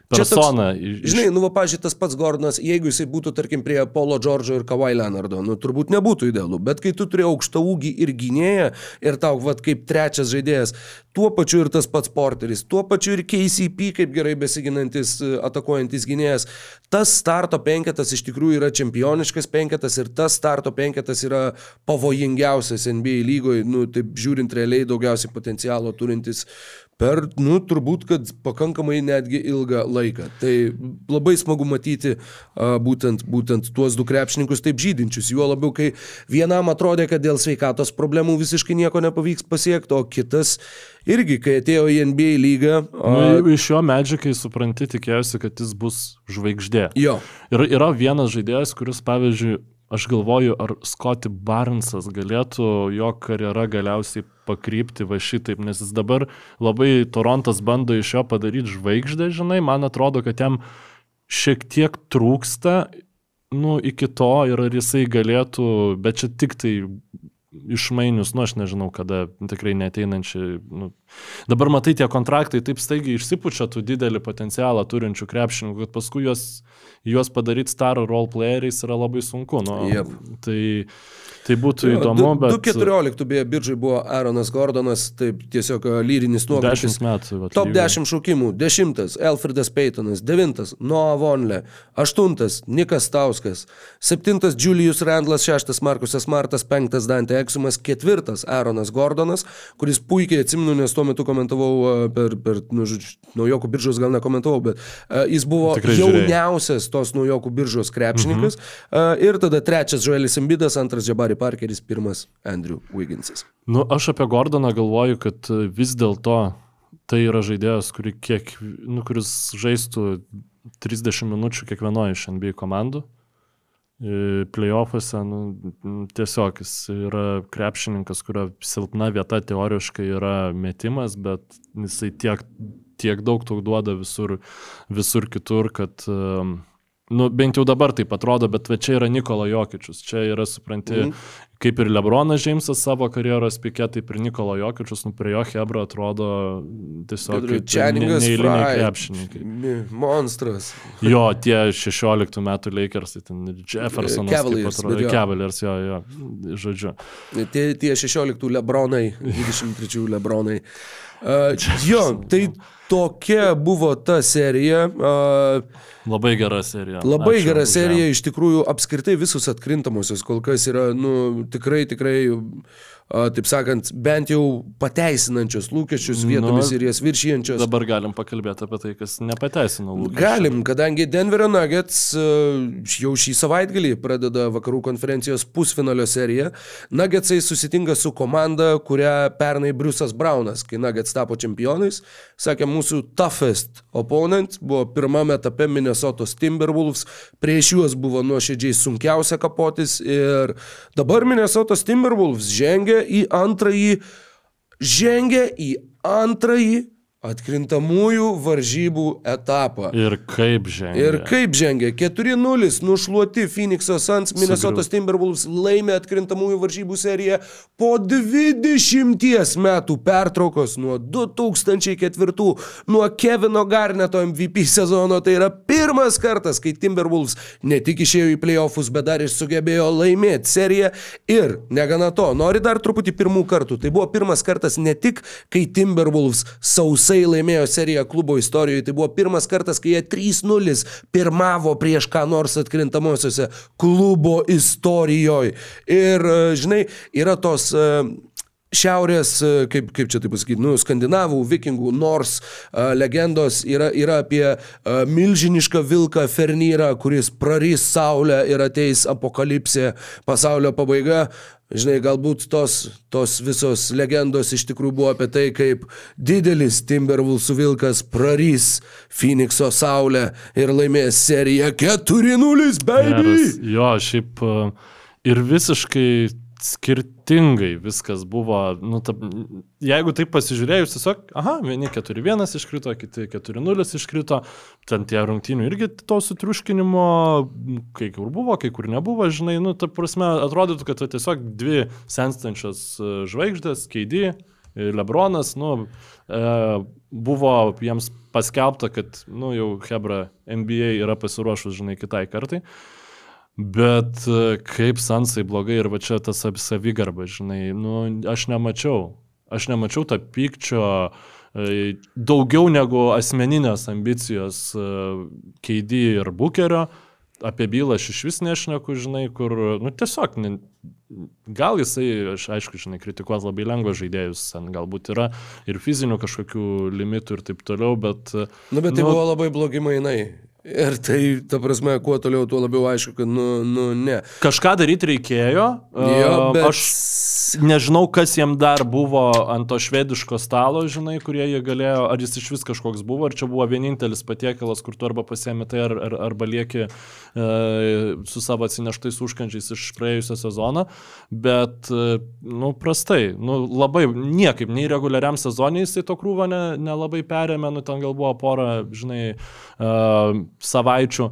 persona. Toks, žinai, nu, va, pažiūrėjau, tas pats Gordonas, jeigu jisai būtų, tarkim, prie Paulo Džordžo ir Kawhi Leonardo, nu, turbūt nebūtų idealu, bet kai tu turi aukštą ūgį ir gynėją, ir tau, va, kaip trečias žaidėjas, tuo pačiu ir tas pats Porteris, tuo pačiu ir K C P, kaip gerai besiginantis, atakuojantis gynėjas, tas starto penketas iš tikrųjų yra čempioniškas penketas ir tas starto penketas yra pavojingiausias N B A lygoje, nu, taip žiūrint realiai daugiausiai potencialo turintis per, nu, turbūt, kad pakankamai netgi ilgą laiką. Tai labai smagu matyti a, būtent, būtent tuos du krepšininkus taip žydinčius. Juo labiau, kai vienam atrodė, kad dėl sveikatos problemų visiškai nieko nepavyks pasiekti, o kitas irgi, kai atėjo į N B A lygą... A... Nu, iš jo Magikai supranti, tikėjusi, kad jis bus žvaigždė. Jo. Ir yra vienas žaidėjas, kuris, pavyzdžiui, aš galvoju, ar Scottie Barnesas galėtų jo karjerą galiausiai pakrypti va šitaip, nes jis dabar labai Torontas bando iš jo padaryti žvaigždę, žinai, man atrodo, kad jam šiek tiek trūksta, nu, iki to ir ar jisai galėtų, bet čia tik tai išmainius, nu, aš nežinau, kada tikrai neteinančiai, nu, dabar matai tie kontraktai taip staigiai išsipučia tų didelį potencialą turinčių krepšininkų, kad paskui juos, juos padaryti star role playeriais yra labai sunku, nu, yep. tai, tai būtų jo, įdomu, bet... du keturioliktų beje biržai buvo Aaronas Gordonas, taip tiesiog lyrinis nuokrypis. dešimt metų. Vat, Top dešimt šaukimų, dešimtas Elfredas Paytonas, devintas Noah Vonleh, aštuntas Nikas Stauskas, septintas Julius Randlas, šeštas Markusas Martas, penktas Dante Exumas, ketvirtas Aaronas Gordonas, kuris puikiai atsimenu, nes tuo metu komentavau per, per nu, naujokų biržos, gal nekomentavau, bet uh, jis buvo Tikrai jauniausias žiūrėjai. Tos naujokų biržos krepšininkas. Mhm. Uh, ir tada trečias Joelis Embiidas, antras Jabari Parkeris, pirmas Andrew Wigginsas. Nu, aš apie Gordoną galvoju, kad vis dėlto tai yra žaidėjas, kuri kiek, nu, kuris žaistų trisdešimt minučių kiekvienoje iš N B A komandų. Playoffuose, nu, tiesiog jis yra krepšininkas, kurio silpna vieta teoriškai yra metimas, bet jisai tiek, tiek daug tau duoda visur, visur kitur, kad um, nu, bent jau dabar taip atrodo, bet čia yra Nikola Jokičius. Čia yra, supranti, mm. kaip ir LeBronas Jamesas savo karjeros pike, taip ir Nikola Jokičius, nu, prie jo Hebra atrodo tiesiog neįliniai krepšininkai. Monstras. Jo, tie šešioliktų metų Lakersai, ten Jeffersonas, Cavaliers, kaip atrodo, Cavaliers, jo, jo, žodžiu. Tie, tie šešioliktų LeBronai, dvidešimt trečių LeBronai. Uh, jo, tai tokia buvo ta serija. Uh, Labai gera serija. Labai Ačiū, gera serija, už iš tikrųjų apskritai visus atkrintamosios kol kas yra, nu, tikrai, tikrai, a, taip sakant, bent jau pateisinančios lūkesčius vietomis nu, ir jas viršijančios. Dabar galim pakalbėti apie tai, kas nepateisino lūkesčių. Galim, kadangi Denverio Nuggets jau šį savaitgalį pradeda vakarų konferencijos pusfinalio seriją. Nuggetsai susitinka su komanda, kurią pernai Bruce'as Brownas, kai Nuggets tapo čempionais, sakė, mūsų toughest opponent buvo pirmame etape Minnesotos Timberwolves, prieš juos buvo nuoširdžiai sunkiausia kapotis ir dabar Minnesotos Timberwolves žengia į antrąjį, žengia į antrąjį atkrintamųjų varžybų etapą. Ir kaip žengia. Ir kaip žengia. keturi nulis nušluoti Phoenix'o Suns, Minnesotos Timberwolves laimė atkrintamųjų varžybų seriją po dvidešimties metų pertraukos nuo du tūkstančiai ketvirtų, nuo Kevino Garneto M V P sezono. Tai yra pirmas kartas, kai Timberwolves ne tik išėjo į playoffus, bet dar ir sugebėjo laimėti seriją. Ir negana to, nori dar truputį pirmų kartų. Tai buvo pirmas kartas ne tik, kai Timberwolves sausai laimėjo seriją klubo istorijoje. Tai buvo pirmas kartas, kai jie trys nulis pirmavo prieš ką nors atkrintamosiose klubo istorijoje. Ir, žinai, yra tos šiaurės, kaip, kaip čia taip pasakyti, nu, skandinavų, vikingų, nors uh, legendos yra, yra apie uh, milžinišką vilką Fernyrą, kuris prarys saulę ir ateis apokalipsė, pasaulio pabaiga. Žinai, galbūt tos, tos visos legendos iš tikrųjų buvo apie tai, kaip didelis Timberwolvesų vilkas prarys Phoenix'o saulę ir laimės seriją keturi nulis, baby! Geras. Jo, šiaip ir visiškai skirtingai viskas buvo, nu, ta, jeigu taip pasižiūrėjus, tiesiog, aha, vieni keturi vienas iškrito, kiti keturi nulis iškrito, ten tie rungtynių irgi to sutriuškinimo, kai kur buvo, kai kur nebuvo, žinai, nu, ta prasme, atrodytų, kad tiesiog dvi senstančios žvaigždės, K D Lebronas, nu, buvo jiems paskelbta, kad, nu, jau Hebra N B A yra pasiruošus, žinai, kitai kartai. Bet kaip Sansai blogai ir va čia tas savigarba, žinai, nu, aš nemačiau. Aš nemačiau tą pykčio daugiau negu asmeninės ambicijos K D ir Bookerio. Apie bylą aš iš vis nešneku, žinai, kur, nu, tiesiog, ne, gal jisai, aš aišku, žinai, kritikuot labai lengva žaidėjus, ten galbūt yra ir fizinių kažkokių limitų ir taip toliau, bet... Nu, bet tai nu, buvo labai blogi mainai. Ir tai, ta prasme, kuo toliau, tuo labiau aišku, kad, nu, nu, ne. Kažką daryti reikėjo. Jo, bet... Aš nežinau, kas jam dar buvo ant to švediško stalo, žinai, kurie jie galėjo, ar jis iš vis kažkoks buvo, ar čia buvo vienintelis patiekalas, kur tu arba pasiemi tai, ar, ar, arba lieki e, su savo atsineštais užkandžiais iš praėjusio sezono. Bet, e, nu, prastai, nu, labai niekaip, nei reguliariam sezonui jisai to krūvą ne, nelabai perėmė, nu, ten gal buvo pora, žinai, e, savaičių,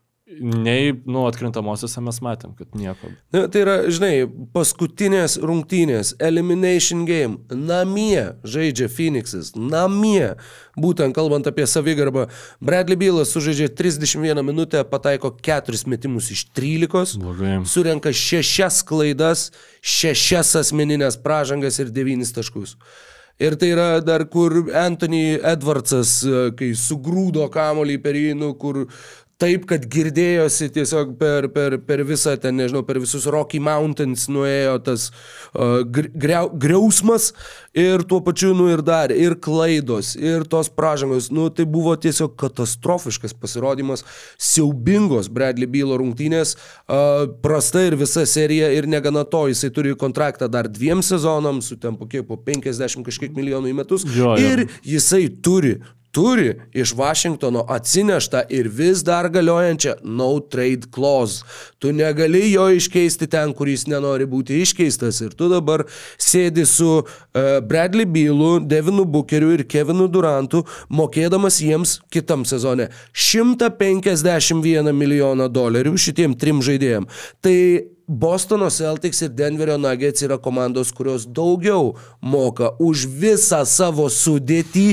nei, nu, atkrintamosiose mes matėm, kad nieko. Na, tai yra, žinai, paskutinės rungtynės, elimination game, namie žaidžia Phoenixas, namie, būtent kalbant apie savigarbą, Bradley Bealas sužaidžia trisdešimt vieną minutę, pataiko keturis metimus iš trylikos, blogai, surenka šešias klaidas, šešias asmeninės pražangas ir devynis taškus. Ir tai yra dar, kur Anthony Edwardsas, kai sugrūdo kamuolį per jį, nu, kur taip, kad girdėjosi tiesiog per, per, per visą, ten, nežinau, per visus Rocky Mountains nuėjo tas uh, griau, griausmas ir tuo pačiu, nu, ir dar, ir klaidos, ir tos pražangos, nu, tai buvo tiesiog katastrofiškas pasirodymas, siaubingos Bradley Bealo rungtynės, uh, prasta ir visa serija, ir negana to, jisai turi kontraktą dar dviem sezonams, su ten po kiek, po penkiasdešimt kažkiek milijonų į metus, jo, jo. Ir jisai turi turi iš Vašingtono atsineštą ir vis dar galiojančią no trade clause. Tu negali jo iškeisti ten, kur jis nenori būti iškeistas. Ir tu dabar sėdi su uh, Bradley Bealu, Devinu Bookeriu ir Kevinu Durantu, mokėdamas jiems kitam sezone šimtą penkiasdešimt vieną milijoną dolerių šitiem trim žaidėjim. Tai Bostono Celtics ir Denverio Nuggets yra komandos, kurios daugiau moka už visą savo sudėtį.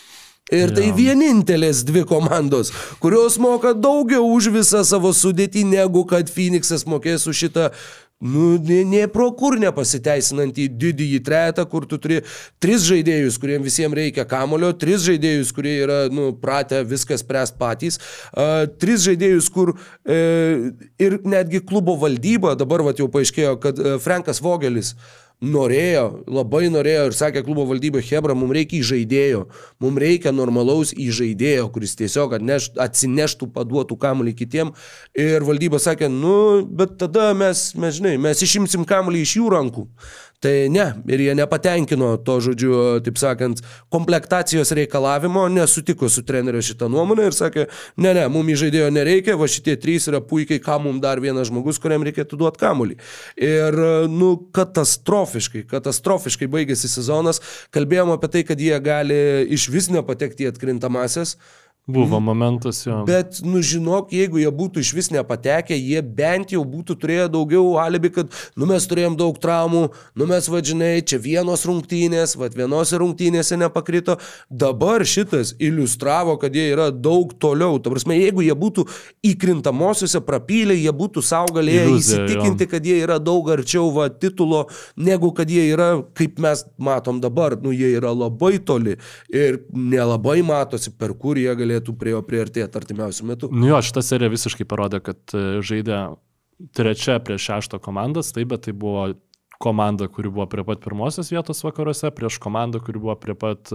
Ir tai vienintelės dvi komandos, kurios moka daugiau už visą savo sudėtį, negu kad Phoenixas mokės už šitą, nu, ne, ne pro kur nepasiteisinantį didįjį trejetą, kur tu turi tris žaidėjus, kuriems visiems reikia kamulio, tris žaidėjus, kurie yra, nu, pratę viskas spręst patys, uh, tris žaidėjus, kur uh, ir netgi klubo valdyba, dabar vat jau paaiškėjo, kad uh, Frankas Vogelis norėjo, labai norėjo ir sakė klubo valdyba, Hebra, mums reikia įžaidėjo, mums reikia normalaus įžaidėjo, kuris tiesiog atneš, atsineštų, paduotų kamuolį kitiem. Ir valdyba sakė, nu, bet tada mes, mes, žinai, mes išimsim kamuolį iš jų rankų. Tai ne, ir jie nepatenkino to, žodžiu, taip sakant, komplektacijos reikalavimo, nesutiko su trenerio šitą nuomonę ir sakė, ne, ne, mums įžaidėjo nereikia, va šitie trys yra puikiai, ką mums dar vienas žmogus, kuriam reikėtų duoti kamuolį. Ir, nu, katastrofiškai, katastrofiškai baigėsi sezonas, kalbėjom apie tai, kad jie gali iš vis nepatekti į atkrintamasias. Buvo momentas, jo. Bet, nu, žinok, jeigu jie būtų iš vis nepatekę, jie bent jau būtų turėję daugiau alibi, kad, nu, mes turėjom daug traumų, nu, mes, vadžinai, čia vienos rungtynės, vad vienose rungtynėse nepakrito. Dabar šitas iliustravo, kad jie yra daug toliau. Ta prasme, jeigu jie būtų įkrintamosiuose prapylę, jie būtų sau galėję Iliuzija, įsitikinti, jo. Kad jie yra daug arčiau, va, titulo, negu kad jie yra, kaip mes matom dabar, nu, jie yra labai toli ir nelabai matosi, per kur jie galėtų prie jo priartėti artimiausių metų. Nu jo, šita serija visiškai parodė, kad žaidė trečia prieš šešto komandas, taip, bet tai buvo komanda, kuri buvo prie pat pirmosios vietos vakaruose, prieš komandą, kuri buvo prie pat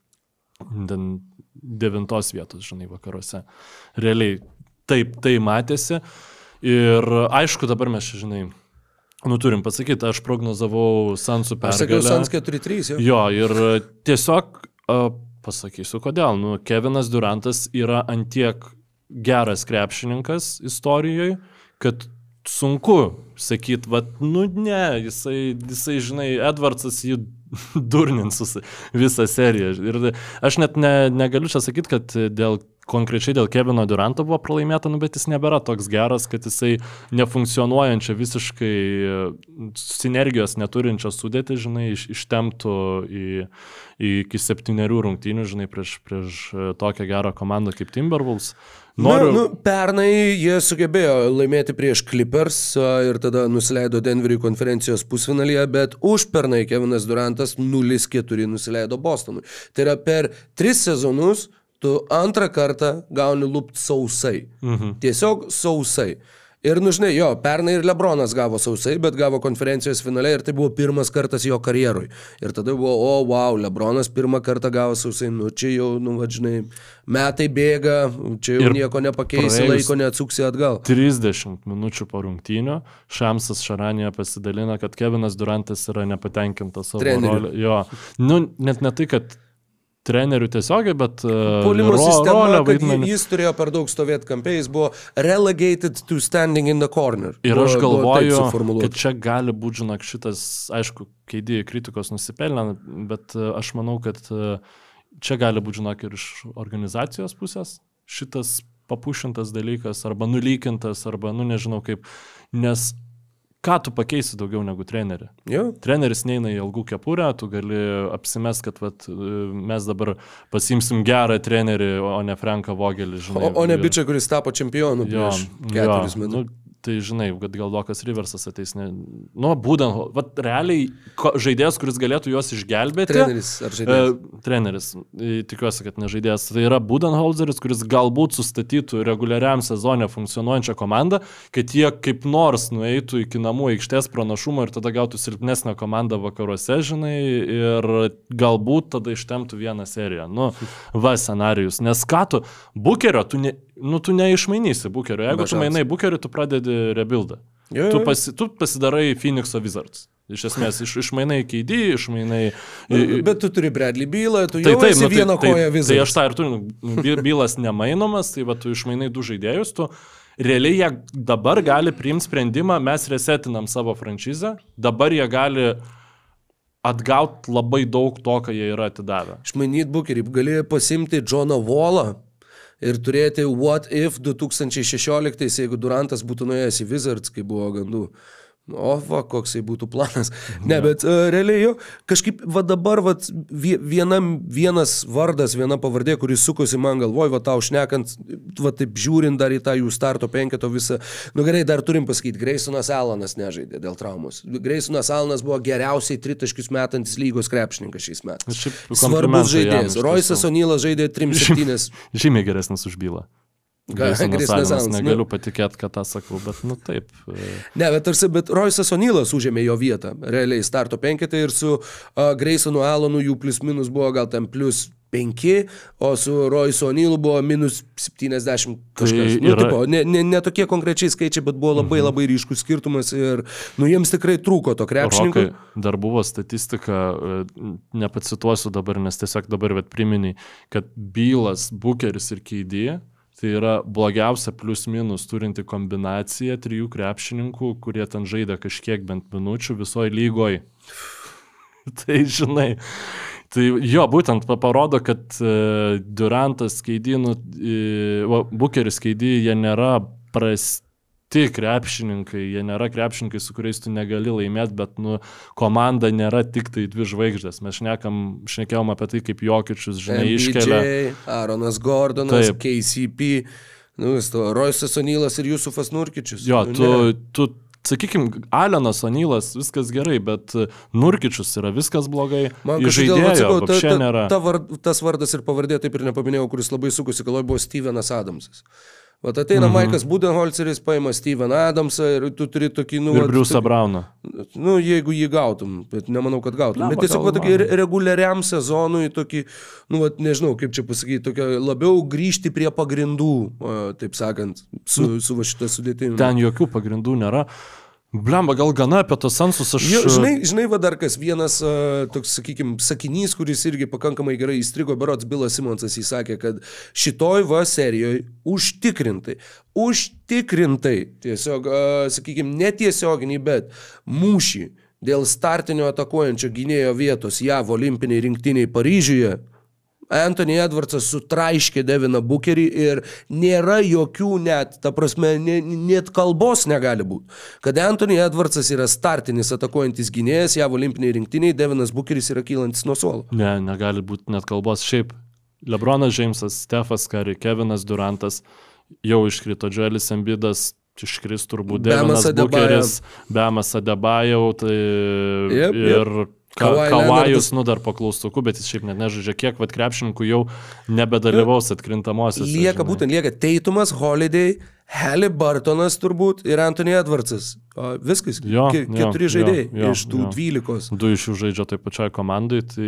den, devintos vietos, žinai, vakaruose. Realiai taip, tai matėsi. Ir aišku, dabar mes, žinai, nu turim pasakyti, aš prognozavau Sunsų pergalę. Aš sakiau Suns keturi trys, jo. Jo, ir tiesiog... Uh, Pasakysiu, kodėl. Nu, Kevinas Durantas yra antiek geras krepšininkas istorijoje, kad sunku sakyti, vat, nu ne, jisai, jisai, žinai, Edwardsas jį durnins visą seriją. Ir aš net ne, negaliu čia sakyti, kad dėl konkrečiai dėl Kevino Duranto buvo pralaimėta, nu, bet jis nebėra toks geras, kad jisai nefunkcionuojančią visiškai sinergijos neturinčią sudėtį, žinai, iš, ištemptų į, į iki septynerių rungtynių, žinai, prieš, prieš tokią gerą komandą kaip Timberwolves. Noriu... Nu, nu, pernai jie sugebėjo laimėti prieš Clippers ir tada nusileido Denveriui konferencijos pusfinalyje, bet už pernai Kevinas Durantas nulis keturi nusileido Bostonui. Tai yra per tris sezonus tu antrą kartą gauni lupt sausai. Mhm. Tiesiog sausai. Ir, nu, žinai, jo, pernai ir LeBronas gavo sausai, bet gavo konferencijos finale ir tai buvo pirmas kartas jo karjeroj. Ir tada buvo, o, wow, LeBronas pirmą kartą gavo sausai, nu, čia jau, nu, va, žinai, metai bėga, čia jau ir nieko nepakeisi, laiko neatsuksi atgal. trisdešimt minučių po rungtynių Šamsas Šaranija pasidalina, kad Kevinas Durantas yra nepatenkintas savo rolę. Jo, nu, net ne tai, kad trenerių tiesiogiai, bet Puolimo sistema, rolę, kad vaidmenį. Jis turėjo per daug stovėti kampiai, jis buvo relegated to standing in the corner. Ir aš buvo, galvoju, kad čia gali būti, žinok, šitas, aišku, K D kritikos nusipelnė, bet aš manau, kad čia gali būti, žinok, ir iš organizacijos pusės šitas papušintas dalykas, arba nulykintas, arba, nu, nežinau kaip, nes ką tu pakeisi daugiau negu trenerį? Jo. Treneris neina į ilgų kepurę, tu gali apsimest, kad vat, mes dabar pasimsim gerą trenerį, o ne Franką Vogelį, žinai. O, o ne bičią, kuris tapo čempionu prieš keturis metus. Nu, tai žinai, kad gal Dokas Riversas ateis, ne, nu, Budenholzer, vat realiai žaidėjas, kuris galėtų juos išgelbėti. Treneris ar žaidėjas? E, treneris, tikiuosi, kad ne žaidėjas. Tai yra Budenholzeris, kuris galbūt sustatytų reguliariam sezone funkcionuojančią komandą, kad jie kaip nors nueitų iki namų aikštės pranašumą ir tada gautų silpnesnę komandą vakaruose, žinai, ir galbūt tada ištemptų vieną seriją. Nu, va, scenarijus. Nes ką tu, Bukerio, tu ne... Nu, tu neišmainysi Bukerio. Jeigu tu mainai Bukerį, tu pradedi rebuildą. Jo, jo. Tu, pasi, tu pasidarai Phoenix'o Wizards. Iš esmės, iš, išmainai K D, išmainai... Bet tu turi Bradley Bylą, tu tai, jau taip, esi nu, vieną tai, koją Wizards. Tai aš tą ir turiu. Bylas nemainomas, tai va, tu išmainai du žaidėjus, tu realiai jie dabar gali priimti sprendimą, mes resetinam savo franšizę, dabar jie gali atgauti labai daug to, ką jie yra atidavę. Išmainyti Bukerį, gali pasimti Johną Wallą ir turėti what if du tūkstančiai šešioliktais, jeigu Durantas būtų nuėjęs į Wizards, kai buvo gandų. O, va, koksai būtų planas. Ne, bet uh, realiai jo, kažkaip va dabar va, viena, vienas vardas, viena pavardė, kuris sukosi man galvoj, va tau šnekant, va taip žiūrint dar į tą jų starto penketo visą. Nu gerai, dar turim pasakyti, Graysonas Allanas nežaidė dėl traumos. Graysonas Allanas buvo geriausiai tritaškius metantis lygos krepšininkas šiais metais. Svarbus žaidėjas. Royce'as O'Nealas žaidė trim septynis. Žymiai geresnis už Bylą. Graysonas, negaliu patikėti, kad tą sakau, bet nu taip. Ne, bet tarsi, bet Royce'as O'Nealas užėmė jo vietą, realiai starto penketą ir su uh, Graysonu Allanu jų plius minus buvo gal ten plius penki, o su Royce'u O'Nealu buvo minus septyniasdešimt kažkas. Tai nu, yra... tipo, ne, ne, ne tokie konkrečiai skaičiai, bet buvo labai labai ryškus skirtumas ir nu, jiems tikrai trūko to krepšininko. Rokai, dar buvo statistika, nepacituosiu dabar, nes tiesiog dabar bet priminiai, kad Bylas, Bukeris ir K D tai yra blogiausia plius minus turinti kombinacija trijų krepšininkų, kurie ten žaidė kažkiek bent minučių visoje lygoje. Tai žinai, tai jo, būtent parodo, kad uh, Durantas, K D, nu, uh, Bukeris, K D, jie nėra prasti krepšininkai, jie nėra krepšininkai, su kuriais tu negali laimėti, bet nu, komanda nėra tik tai dvi žvaigždės. Mes šnekam, šnekėjom apie tai, kaip Jokičius, žinai, iškelia. Aaronas Gordonas, taip. K C P, nu, Royce'as O'Nealas ir Jusufas Nurkičius. Jo, nu, tu, tu sakykime, Allenas O'Nealas, viskas gerai, bet Nurkičius yra viskas blogai. Man žaidėjo, ta, ta, nėra. Ta vard, tas vardas ir pavardė taip ir nepaminėjau, kuris labai sukusi, kaloj buvo Stevenas Adamsas. Vat ateina mm-hmm. Maikas Budenholzeris, paima Steveną Adamsą ir tu turi tokį... Nu, ir Bruce'ą Brauną. Nu, jeigu jį gautum, bet nemanau, kad gautum. Ne, bet tiesiog va, tokį reguliariam sezonui, tokį, nu, va, nežinau, kaip čia pasakyti, tokio labiau grįžti prie pagrindų, taip sakant, su, su va šitą sudėtimi. Ten jokių pagrindų nėra. Blemba, gal gana apie tos sensus aš... Jo, žinai, žinai, va dar kas vienas uh, toks, sakykime, sakinys, kuris irgi pakankamai gerai įstrigo, berods Bilas Simonsas įsakė, kad šitoj va serijoje užtikrintai, užtikrintai, tiesiog, uh, sakykime, netiesioginį, bet mūšį dėl startinio atakuojančio gynėjo vietos J A V olimpiniai rinktiniai Paryžiuje Anthony Edwardsas sutraiškė Deviną Bookerį ir nėra jokių net, ta prasme, net kalbos negali būti. Kad Anthony Edwardsas yra startinis atakuojantis gynėjas, jav olimpiniai rinktiniai, Devinas Bookeris yra kylantis nuo suolo. Ne, negali būti net kalbos. Šiaip LeBronas Jamesas, Stephas Curry, Kevinas Durantas jau iškrito, Joelis Embiidas iškris turbūt, Devinas Bookeris, Bemas Adebayo, tai yep, ir... Yep. Ka, Kawajus, nu dar paklaustukų, bet jis šiaip net nežaidžia, kiek vat krepšininkų jau nebedalyvaus atkrintamosios. Lieka žinai. Būtent, lieka Taitumas, Holiday, Haliburtonas turbūt ir Anthony Edwardsas. O, viskas, jo, Ke, keturi jo, žaidėjai jo, iš tų jo. dvylikos. Du iš jų žaidžia taip pačiai komandai, tai...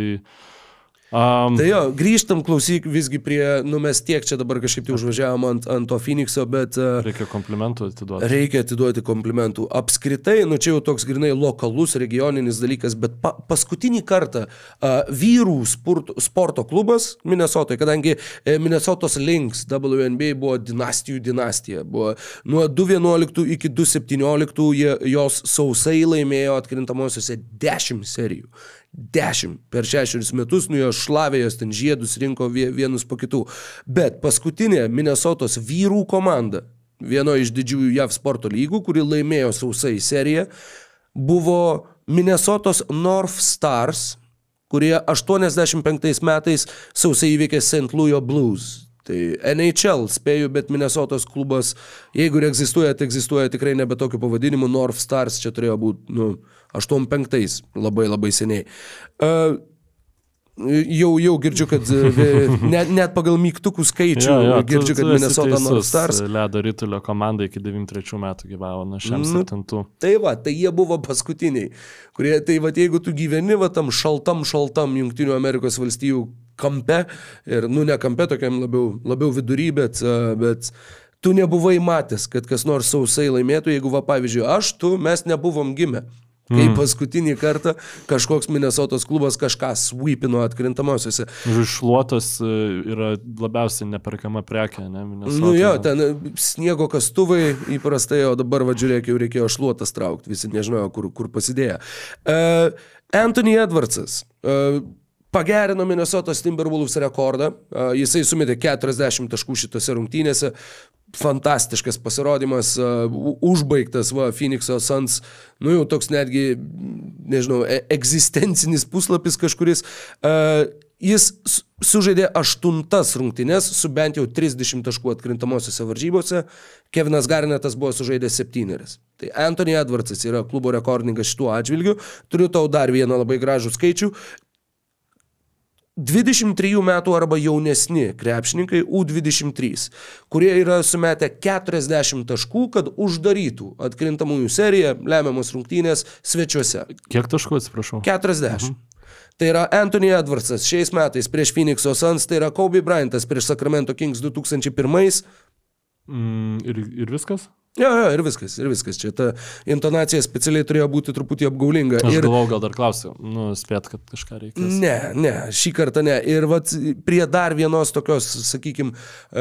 Um, tai jo, grįžtam, klausyk, visgi prie, nu mes tiek čia dabar kažkaip tai užvažiavom ant, ant to Phoenixo, bet... Uh, reikia komplimentų atiduoti. Reikia atiduoti komplimentų. Apskritai, nu čia jau toks grinai lokalus, regioninis dalykas, bet pa, paskutinį kartą uh, vyrų sport, sporto klubas Minnesotoje, kadangi e, Minnesotos Lynx W N B A buvo dinastijų dinastija, buvo nuo du vienuoliktų iki du septynioliktų jos sausai laimėjo atkrintamosiose dešimt serijų. Dešimt per šešerius metus, nu jo šlavėjos ten žiedus rinko vienus po kitų. Bet paskutinė Minnesotos vyrų komanda, vieno iš didžiųjų jav sporto lygų, kuri laimėjo sausai seriją, buvo Minnesotos North Stars, kurie aštuoniasdešimt penktais metais sausai įveikė Saint Louis Blues. Tai N H L, spėju, bet Minnesotos klubas, jeigu ir egzistuoja, tai egzistuoja tikrai nebe tokiu pavadinimu. North Stars čia turėjo būti, nu, aštuoniasdešimt penktais, labai labai seniai. Uh, jau, jau girdžiu, kad net, net pagal mygtukų skaičių ja, ja, girdžiu, tu, kad tu Minnesota North Stars. Ledo ritulio komanda iki devyniasdešimt trečių metų gyvavo, nuo šiam nu, septintų. Tai va, tai jie buvo paskutiniai. Kurie, tai va, jeigu tu gyveni va, tam šaltam, šaltam Jungtinių Amerikos valstijų kampe, ir, nu, ne kampe, tokiam labiau, labiau vidury, bet, bet tu nebuvai matęs, kad kas nors sausai laimėtų, jeigu, va, pavyzdžiui, aš, tu, mes nebuvom gimę. Kai mm. paskutinį kartą kažkoks Minnesotos klubas kažką sweepino atkrintamosiose. Šluotas yra labiausiai neperkama prekė, ne? Minnesota. Nu jo, ten sniego kastuvai įprastai, o dabar, va, žiūrėk, jau reikėjo šluotas traukti, visi nežinojo, kur, kur pasidėjo. Uh, Anthony Edwardsas. Uh, Pagerino Minnesotos Timberwolves rekordą, jisai sumetė keturiasdešimt taškų šitose rungtynėse, fantastiškas pasirodymas, užbaigtas va, Phoenix'o Suns, nu jau toks netgi, nežinau, egzistencinis puslapis kažkuris. Jis sužaidė aštuntas rungtynes su bent jau trisdešimt taškų atkrintamosiose varžybose, Kevinas Garnetas buvo sužaidęs septyneris. Tai Anthony Edwardsas yra klubo rekordininkas šituo atžvilgiu, turiu tau dar vieną labai gražų skaičių. dvidešimt trijų metų arba jaunesni krepšininkai U dvidešimt trys, kurie yra sumetę keturiasdešimt taškų, kad uždarytų atkrintamųjų seriją, lemiamos rungtynės svečiuose. Kiek taškų, atsiprašau? keturiasdešimt. Mhm. Tai yra Anthony Edwardsas šiais metais prieš Phoenix'o Suns, tai yra Kobe Bryantas prieš Sacramento Kings du tūkstančiai pirmais. Mm, ir, ir viskas? Jo, jo, ir viskas, ir viskas. Čia ta intonacija specialiai turėjo būti truputį apgaulinga. Aš ir... galvau, gal dar klausiu, nu, spėt, kad kažką reikės. Ne, ne, šį kartą ne. Ir vat prie dar vienos tokios, sakykime,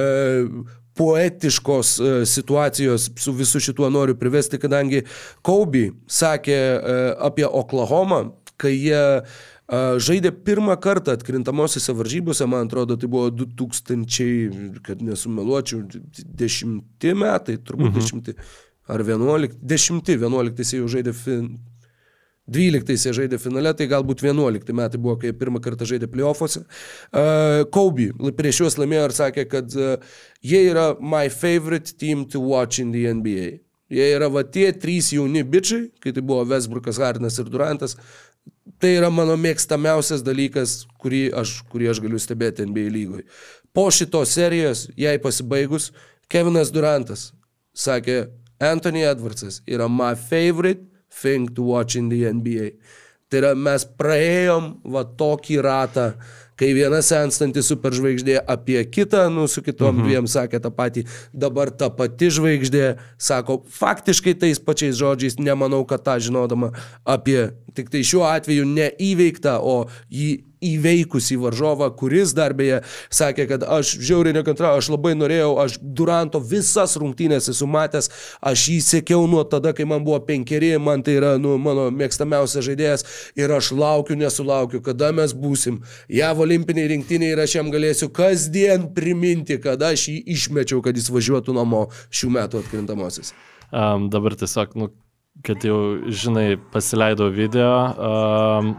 poetiškos situacijos su visu šituo noriu privesti, kadangi Kobe sakė apie Oklahomą, kai jie žaidė pirmą kartą atkrintamosiose varžybose, man atrodo, tai buvo du tūkstančiai, kad nesumeluočiau, dešimti metai, turbūt mhm. dešimti, ar vienuolikti, dešimti, vienuoliktais jau žaidė, fin... dvyliktais jie žaidė finale, tai galbūt vienuolikti metai buvo, kai pirmą kartą žaidė playoffuose. Uh, Kobe prieš juos laimėjo ir sakė, kad uh, jie yra my favorite team to watch in the N B A. Jie yra va tie trys jauni bičiai, kai tai buvo Westbrookas, Hardenas ir Durantas. Tai yra mano mėgstamiausias dalykas, kurį aš, kurį aš galiu stebėti N B A lygoj. Po šitos serijos, jai pasibaigus, Kevinas Durantas sakė, Anthony Edwardsas yra my favorite thing to watch in the N B A. Tai yra, mes praėjom va tokį ratą, kai viena senstanti superžvaigždė apie kitą, nu su kitom mhm. dviem sakė tą patį, dabar ta pati žvaigždė sako faktiškai tais pačiais žodžiais, nemanau, kad tą žinodama apie tik tai šiuo atveju neįveikta, o jį įveikusi varžovą, kuris dar beje sakė, kad aš žiauriai nekantrauju, aš labai norėjau, aš Duranto visas rungtynės esu matęs, aš jį sekiau nuo tada, kai man buvo penkeri, man tai yra nu, mano mėgstamiausias žaidėjas ir aš laukiu, nesulaukiu, kada mes būsim JAV olimpiniai rinktiniai ir aš jam galėsiu kasdien priminti, kada aš jį išmečiau, kad jis važiuotų namo šių metų atkrintamosios. Um, dabar tiesiog, nu, kad jau, žinai, pasileidau video, um,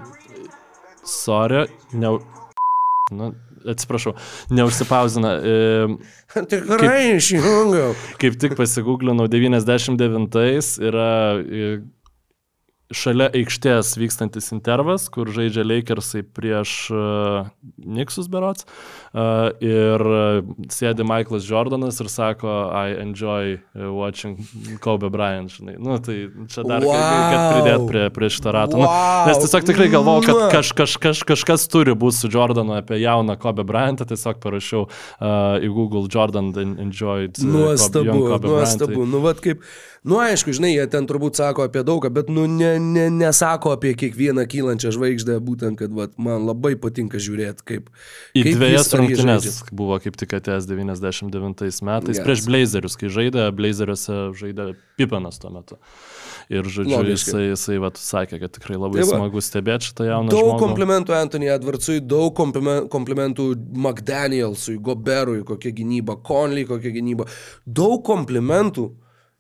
sorry, ne, nu, atsiprašau, neužsipauzina. E, Tikrai išjungiau. Kaip tik pasigūglinau, devyniasdešimt devintais yra e, šalia aikštės vykstantis intervas, kur žaidžia Lakersai prieš uh, Knicksus berods. Uh, ir sėdi Michaelas Jordanas ir sako, I enjoy watching Kobe Bryant, žinai. Nu, tai čia dar wow. kad pridėt prie, prie šitą ratą. Wow. Nu, nes tiesiog tikrai galvojau, kad kaž, kaž, kaž, kažkas turi būti su Jordanu apie jauną Kobe Bryantą, tiesiog parašiau uh, į Google Jordan enjoyed uh, nuostabu, Kobe, Kobe Bryant. Nuostabu, nu vat kaip, nu aišku, žinai, jie ten turbūt sako apie daugą, bet nu ne, ne, nesako apie kiekvieną kylančią žvaigždę, būtent, kad vat, man labai patinka žiūrėti, kaip... Į kaip dviejas rungtynes buvo kaip tik atėjęs devyniasdešimt devintais metais, yes. prieš Blazerius, kai žaidė, Blazeriuose žaidė Pipenas tuo metu. Ir žodžiu, jisai, jisai vat, sakė, kad tikrai labai tai smagu stebėti šitą jauną daug žmogų. Daug komplimentų Anthony Edwardsui, daug komplimentų McDanielsui, Goberui, kokia gynyba, Conley, kokia gynyba. Daug komplimentų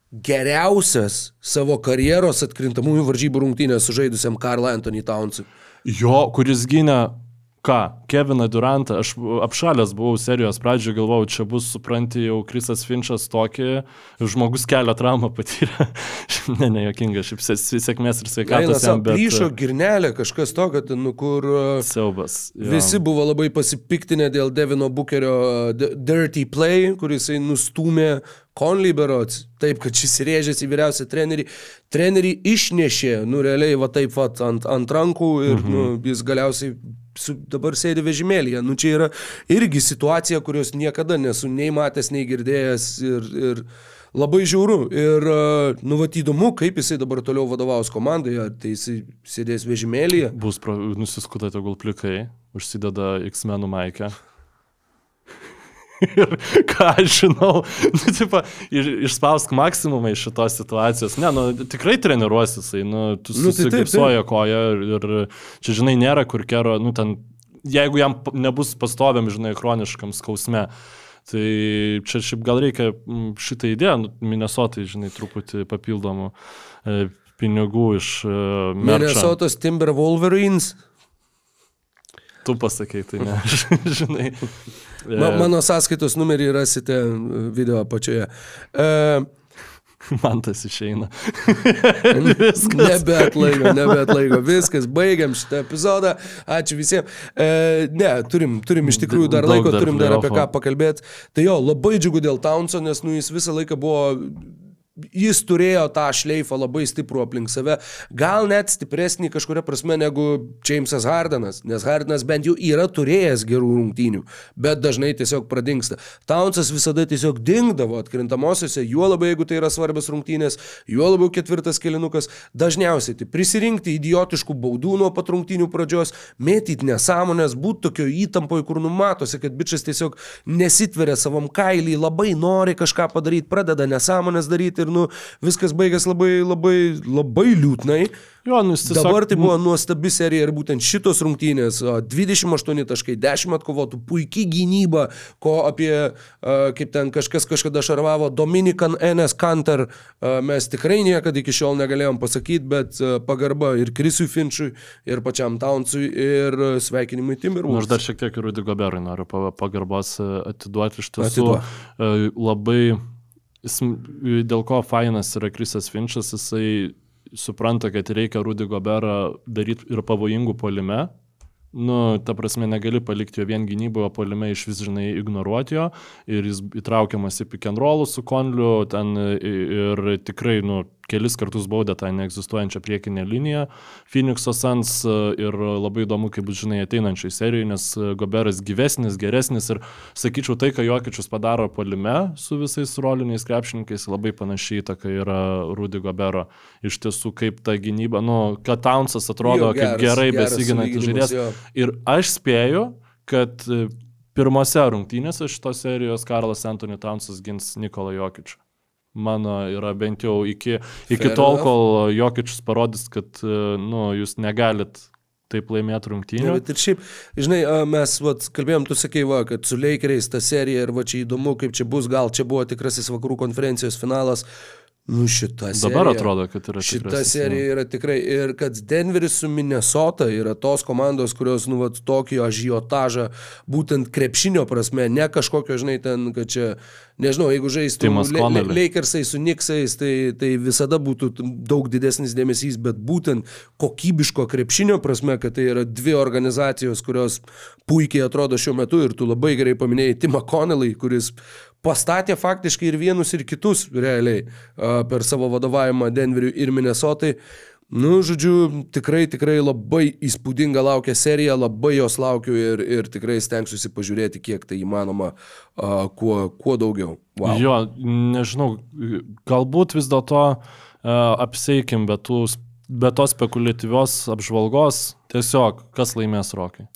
geriausias savo karjeros atkrintamųjų varžybų rungtynės sužaidusiam Karl Anthony Townsui. Jo, kuris gynė ką? Keviną Durantą. Aš apšalęs buvau serijos pradžioje, galvojau, čia bus, supranti, jau Chrisas Finchas tokį, žmogus kelia traumą patyrė. ne, ne, jokinga, šiaip sėkmės ir sveikatos jam, bet... Plyšo girnelė, kažkas to, kad, nu, kur... Siaubas. Jo. Visi buvo labai pasipiktinę dėl Devino Bookerio dirty play, kuris nustūmė Conley berods, taip, kad šis rėžėsi į vyriausią trenerį. Trenerį išnešė, nu, realiai, va taip, va, ant, ant rankų ir, mhm. nu, jis galiausiai su, dabar sėdi vežimėlyje. Nu, čia yra irgi situacija, kurios niekada nesu nei matęs, nei girdėjęs ir, ir labai žiauru. Ir, nu, va, įdomu, kaip jisai dabar toliau vadovaus komandai, ar tai jisai sėdės vežimėlyje. Bus pro, nusiskuta tegul plikai, užsideda X-menų maikę. Ir ką aš žinau, nu, tipo, išspausk maksimumą iš šitos situacijos. Ne, nu, tikrai treniruosi jisai, nu, tu nu, susigipsuoja koją ir, ir čia, žinai, nėra kur kero, nu, ten, jeigu jam nebus pastoviam, žinai, chroniškam skausme, tai čia šiaip gal reikia šitą idėją, nu, Minnesotai, žinai, truputį papildomų e, pinigų iš e, merčą. Minnesotos Timber Wolverines. Tu pasakei, tai ne, žinai. Ma, mano sąskaitos numerį rasite video apačioje. E, Man tas išeina. Nebeatlaiko, nebeatlaiko. Viskas, baigiam šitą epizodą. Ačiū visiems. E, ne, turim, turim iš tikrųjų dar laiko, turim dar apie ką pakalbėti. Tai jo, labai džiugu dėl Townso, nes nu, jis visą laiką buvo... Jis turėjo tą šleifą labai stiprų aplink save, gal net stipresnį kažkuria prasme negu Jamesas Hardenas, nes Hardenas bent jau yra turėjęs gerų rungtynių, bet dažnai tiesiog pradingsta. Townsas visada tiesiog dingdavo atkrintamosiose, juo labiau jeigu tai yra svarbios rungtynės, juo labiau ketvirtas kelinukas, dažniausiai tai prisirinkti idiotiškų baudų nuo pat rungtynių pradžios, mėtyti nesąmonės, būti tokio įtampoje, kur numatosi, kad bičas tiesiog nesitveria savam kailį, labai nori kažką padaryti, pradeda nesąmonės daryti ir nu, viskas baigės labai, labai, labai liūdnai. Jo, nu, tiesiog... Dabar tai buvo nuostabi serija ir būtent šitos rungtynės, dvidešimt aštuoni taškai, dešimt atkovotų, puikiai gynyba, ko apie, kaip ten kažkas kažkada šarvavo, Dominican Enes Kanter, mes tikrai niekada iki šiol negalėjom pasakyti, bet pagarba ir Chrisui Finchui, ir pačiam Townsui, ir sveikinimai Timberwolves. Nu, aš dar šiek tiek ir Rudy Goberui noriu pagarbos atiduoti iš tiesų. Labai... Jis, dėl ko fainas yra Chrisas Finchas, jisai supranta, kad reikia Rudy Goberą daryti ir pavojingų puolime. Nu, ta prasme, negali palikti jo vien gynyboje, puolime iš vis, žinai, ignoruoti jo. Ir jis įtraukiamas į pick and rollus su Conliu ten ir tikrai, nu, kelis kartus baudė tą neegzistuojančią priekinę liniją Phoenix'o Suns ir labai įdomu, kaip bus, žinai, ateinančiai serijai, nes Goberas gyvesnis, geresnis ir, sakyčiau, tai, ką Jokičius padaro puolime su visais roliniais krepšininkais, labai panašiai įtaka yra Rudy Gobero. Iš tiesų, kaip ta gynyba, nu, kad Townsas atrodo jo, geras, kaip gerai besiginantis žaidėjas. Ir aš spėju, kad pirmose rungtynėse šitos serijos Karlas Anthony Townsas gins Nikolą Jokičių. Mano yra bent jau iki, iki tol, kol Jokičius parodys, kad nu, jūs negalit taip laimėti rungtynių. Ja, bet ir šiaip, žinai, mes vat, kalbėjom, tu sakei, va, kad su Lakeriais ta serija ir va čia įdomu, kaip čia bus, gal čia buvo tikrasis vakarų konferencijos finalas. Nu šita serija. Dabar atrodo, kad yra tikrasis. Šita serija yra tikrai. Ir kad Denveris su Minnesota yra tos komandos, kurios, nu, vat, tokį ažiotažą, būtent krepšinio prasme, ne kažkokio, žinai, ten, kad čia, nežinau, jeigu žaistų Lakersai su Knicksais, tai, tai visada būtų daug didesnis dėmesys, bet būtent kokybiško krepšinio prasme, kad tai yra dvi organizacijos, kurios puikiai atrodo šiuo metu ir tu labai gerai paminėjai Timą Connelly, kuris pastatė faktiškai ir vienus ir kitus realiai per savo vadovavimą Denveriui ir Minnesotai. Nu, žodžiu, tikrai, tikrai labai įspūdinga laukia serija, labai jos laukiu ir, ir tikrai stengsiuosi pažiūrėti, kiek tai įmanoma, uh, kuo, kuo daugiau. Wow. Jo, nežinau, galbūt vis dėlto uh, apseikim be, tų, be tos spekuliatyvios apžvalgos, tiesiog, kas laimės Rokai.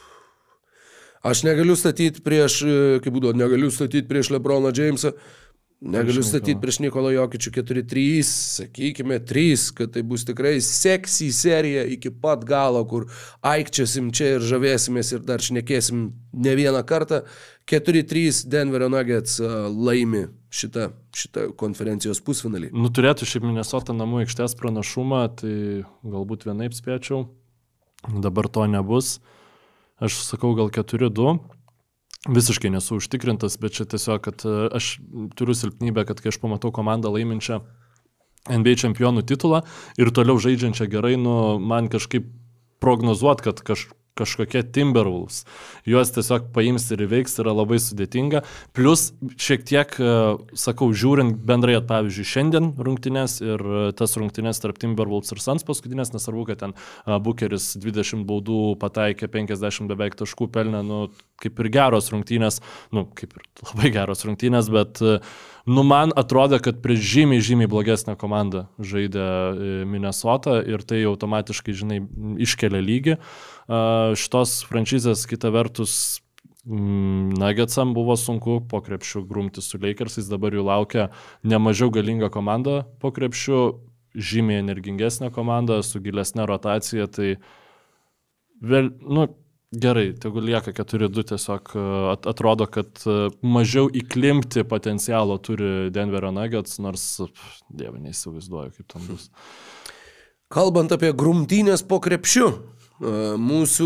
Aš negaliu statyti prieš, kaip būdavo, negaliu statyti prieš LeBroną Jamesą, negaliu statyti prieš Nikolą Jokičių keturi trys, sakykime trys, kad tai bus tikrai seksy serija iki pat galo, kur aikčiasim čia ir žavėsimės ir dar šnekėsim ne vieną kartą. keturi trys Denverio Nuggets laimi šitą, šitą konferencijos pusfinalį. Nu, turėtų šiaip Minnesota namų aikštės pranašumą, tai galbūt vienaip spėčiau, dabar to nebus. Aš sakau gal keturi du, visiškai nesu užtikrintas, bet čia tiesiog, kad aš turiu silpnybę, kad kai aš pamatau komandą laiminčią N B A čempionų titulą ir toliau žaidžiančią gerai, nu, man kažkaip prognozuot, kad kaž, kažkokie Timberwolves, juos tiesiog paims ir įveiks, yra labai sudėtinga. Plus, šiek tiek, sakau, žiūrint bendrai, pavyzdžiui, šiandien rungtynės ir tas rungtynės tarp Timberwolves ir Suns paskutinės, nesvarbu, kad ten Bookeris dvidešimt baudų pataikė, penkiasdešimt beveik taškų pelnė, nu, kaip ir geros rungtynės, nu, kaip ir labai geros rungtynės, bet, nu, man atrodo, kad prieš žymiai, žymiai blogesnę komandą žaidė Minnesota ir tai automatiškai, žinai, iškelia lygį. Šitos franšizės, kita vertus, Nuggetsam buvo sunku po krepšių grumti su Lakersais, dabar jų laukia nemažiau galinga komanda po krepšių, žymiai energingesnė komanda su gilesnė rotacija, tai vėl, nu, gerai, tegu lieka keturi du, tiesiog atrodo, kad mažiau įklimpti potencialo turi Denverio Nuggets, nors, dieve, neįsivaizduoju, kaip tam bus. Kalbant apie grumtynės po krepšiu, mūsų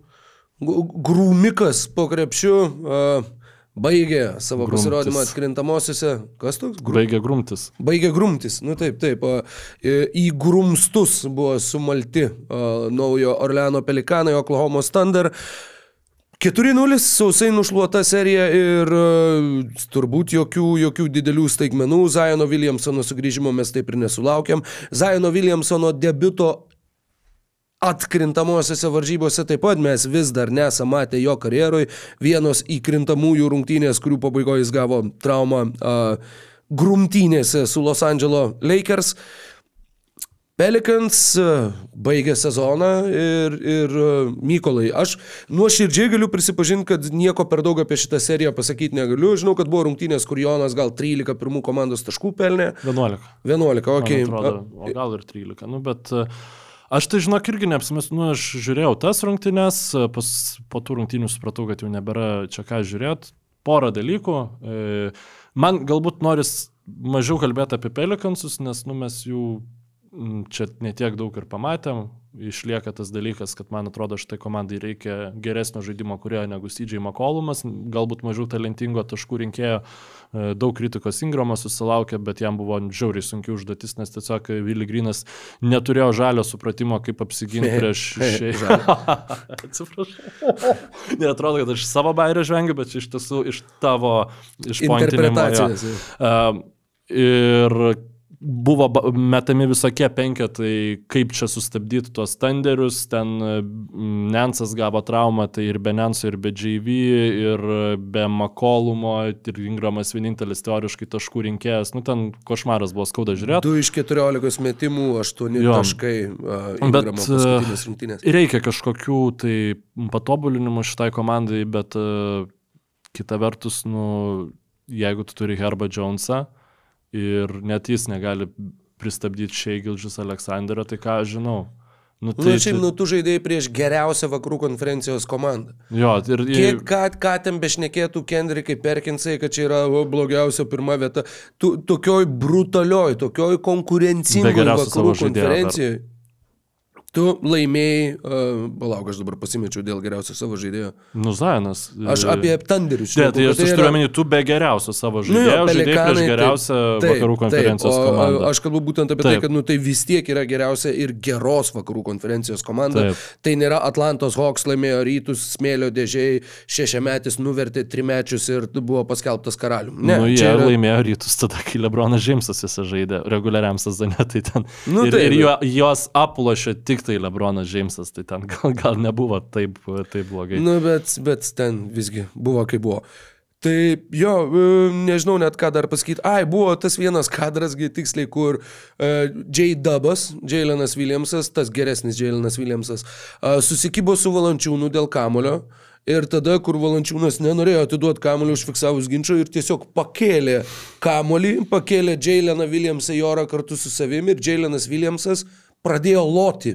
grūmikas po krepšiu baigė savo grumtis. Pasirodymą atkrintamosiose. Kas toks? Grum... Baigė grumtis. Baigė grumtis, nu taip, taip. Į grumstus buvo sumalti naujo Orleano Pelikanai, Oklahomos Thunder. keturi nulis, sausai nušluota serija ir uh, turbūt jokių, jokių didelių staigmenų. Ziono Williamsono sugrįžimo mes taip ir nesulaukėm. Ziono Williamsono debiuto atkrintamosiose varžybose taip pat mes vis dar nesam matę jo karjeroj. Vienos įkrintamųjų rungtynės, kurių pabaigoje jis gavo traumą uh, grumtynėse su Los Angeles Lakers. Pelicans baigė sezoną ir, ir Mykolai, aš nuoširdžiai galiu prisipažinti, kad nieko per daug apie šitą seriją pasakyti negaliu. Žinau, kad buvo rungtynės, kur Jonas gal trylika pirmų komandos taškų pelnė. vienuolika. vienuolika, okei. Okay. Atrodo, o gal ir trylika. Nu, bet aš tai, žinok, irgi neapsimest, nu, aš žiūrėjau tas rungtynės, pas, po tų rungtynių supratau, kad jau nebėra čia ką žiūrėti. Porą dalykų. Man galbūt noris mažiau kalbėti apie Pelicansus, nes, nu, mes jų čia netiek daug ir pamatėm, išlieka tas dalykas, kad man atrodo šitai komandai reikia geresnio žaidimo kūrėjo negu C J McCollumas, galbūt mažiau talentingo taškų rinkėjo, daug kritikos Ingramas susilaukė, bet jam buvo žiauriai sunki užduotis, nes tiesiog Willie Greenas neturėjo žalio supratimo, kaip apsiginti prieš šiai. Atsiprašau. Neatrodo, kad aš savo bairę žvengiu, bet iš tiesų iš tavo išpointinimo. Interpretacijos. Uh, ir buvo metami visokie penketai, kaip čia sustabdyti tuos Thunderius, ten Nensas gavo traumą, tai ir be Nenso, ir be J V, ir be McCollumo, ir Ingramas vienintelis teoriškai taškų rinkėjas, nu ten košmaras buvo skauda žiūrėti. du iš keturiolikos metimų, aštuoni taškai uh, Ingramo paskutinės rungtynės. Reikia kažkokių tai patobulinimų šitai komandai, bet uh, kita vertus, nu, jeigu tu turi Herbą Jonesą ir net jis negali pristabdyti Shai Gilgeous-Alexanderio, tai ką aš žinau. Nu, tai, nu, šiaip, nu, tu žaidėjai prieš geriausią vakarų konferencijos komandą. Jo, ir... Kiek, ką, ką ten bešnekėtų Kendrickai, Perkinsai, kad čia yra o, blogiausia pirma vieta. Tu, tokioj brutalioj, tokioj konkurencingoj vakarų konferencijoje. Tu laimėjai, uh, palauk, aš dabar pasimečiau dėl geriausio savo žaidėjo. Nu, Zajanas. Aš apie Thunderius. Ne, tai aš tai turiu omeny, tu be geriausio savo žaidėjo, nu, žaidėjai prieš geriausią taip, vakarų konferencijos taip, komandą. O, aš kalbu būtent apie taip. tai, kad nu, tai vis tiek yra geriausia ir geros vakarų konferencijos komanda. Taip. Tai nėra Atlantos Hawks laimėjo rytus, smėlio dėžiai, šešiametis nuvertė trimečius ir buvo paskelbtas karalium. Ne, nu, jie yra... laimėjo rytus tada, kai LeBronas Jamesas jis žaidė reguliariam sezone, tai ten. Nu, ir taip, ir jo, jos aplošė tik tai LeBronas Jamesas, tai ten gal, gal nebuvo taip, taip blogai. Nu, bet, bet ten visgi buvo kaip buvo. Tai jo, nežinau net ką dar pasakyti. Ai, buvo tas vienas kadras, tiksliai, kur uh, J-Dubas, Jaylenas Williamsas, tas geresnis Jaylenas Williamsas, uh, susikibo su Valančiūnu dėl kamulio. Ir tada, kur Valančiūnas nenorėjo atiduoti kamulį užfiksavus ginčą ir tiesiog pakėlė kamulį, pakėlė Jayleną Williamsą į orą kartu su savimi ir Jaylenas Williamsas pradėjo loti.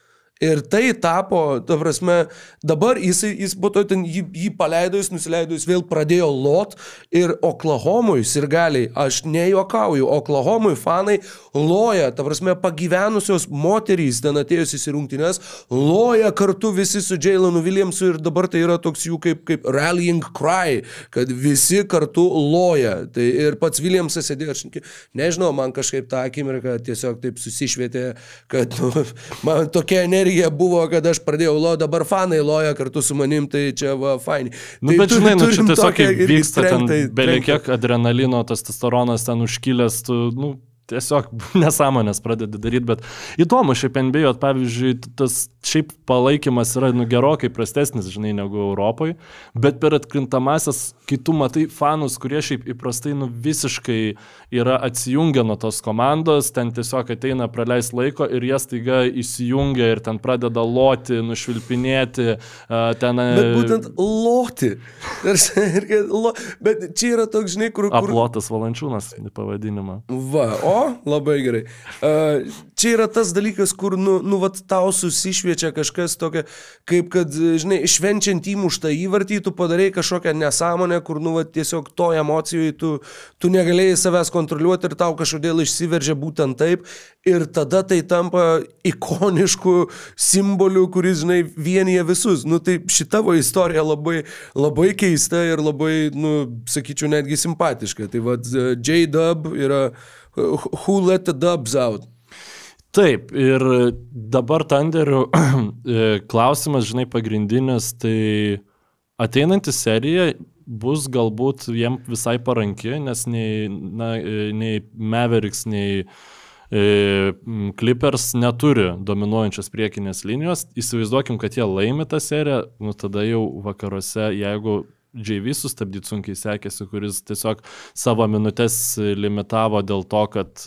Ir tai tapo, ta prasme, dabar jis, jis po to ten jį, jį paleido, jis nusileido, jis vėl pradėjo lot ir Oklahomui sirgaliai, aš nejuokauju, Oklahomui fanai loja, ta prasme, pagyvenusios moterys ten atėjusios į rungtynes, loja kartu visi su Jaylenu Williamsu ir dabar tai yra toks jų kaip, kaip rallying cry, kad visi kartu loja. Tai ir pats Williamsas sėdėjo, aš nežinau, man kažkaip tą akimirką tiesiog taip susišvietė, kad nu, man tokia energija buvo, kad aš pradėjau lo, dabar fanai loja kartu su manim, tai čia va, faini. Nu, tai bet žinai, nu, čia tiesiog kaip vyksta trenk, ten belekiek adrenalino, testosteronas ten užkilęs, tu, nu, tiesiog nesąmonės pradedi daryti, bet įdomu šiaip N B A, pavyzdžiui, tas šiaip palaikymas yra nu, gerokai prastesnis, žinai, negu Europoje, bet per atkrintamasis, kai tu matai fanus, kurie šiaip įprastai nu, visiškai yra atsijungę nuo tos komandos, ten tiesiog ateina praleis laiko ir jie staiga įsijungia ir ten pradeda loti, nušvilpinėti, ten... Bet būtent loti. Bet čia yra toks, žinai, kur... kur... Aplotas Valančiūnas pavadinimą. Va, o, labai gerai. Uh, čia yra tas dalykas, kur, nu, nu vat, tau susišviečia kažkas tokia, kaip kad, žinai, švenčiant įmuštą įvartį, tu padarai kažkokią nesąmonę, kur, nu, vat, tiesiog to emocijoje tu, tu negalėjai savęs kontroliuoti ir tau kažkodėl išsiveržia būtent taip ir tada tai tampa ikonišku simboliu, kuris, žinai, vienyje visus. Nu, tai šitavo istorija labai, labai keista ir labai, nu, sakyčiau, netgi simpatiška. Tai vat, J-Dub yra Who let the dubs out? Taip, ir dabar Thunderių klausimas, žinai, pagrindinis, tai ateinanti serija bus galbūt jiem visai paranki, nes nei, na, nei Mavericks, nei e, Clippers neturi dominuojančios priekinės linijos. Įsivaizduokim, kad jie laimi tą seriją, nu tada jau vakaruose, jeigu J V sustabdyti sunkiai sekėsi, kuris tiesiog savo minutės limitavo dėl to, kad,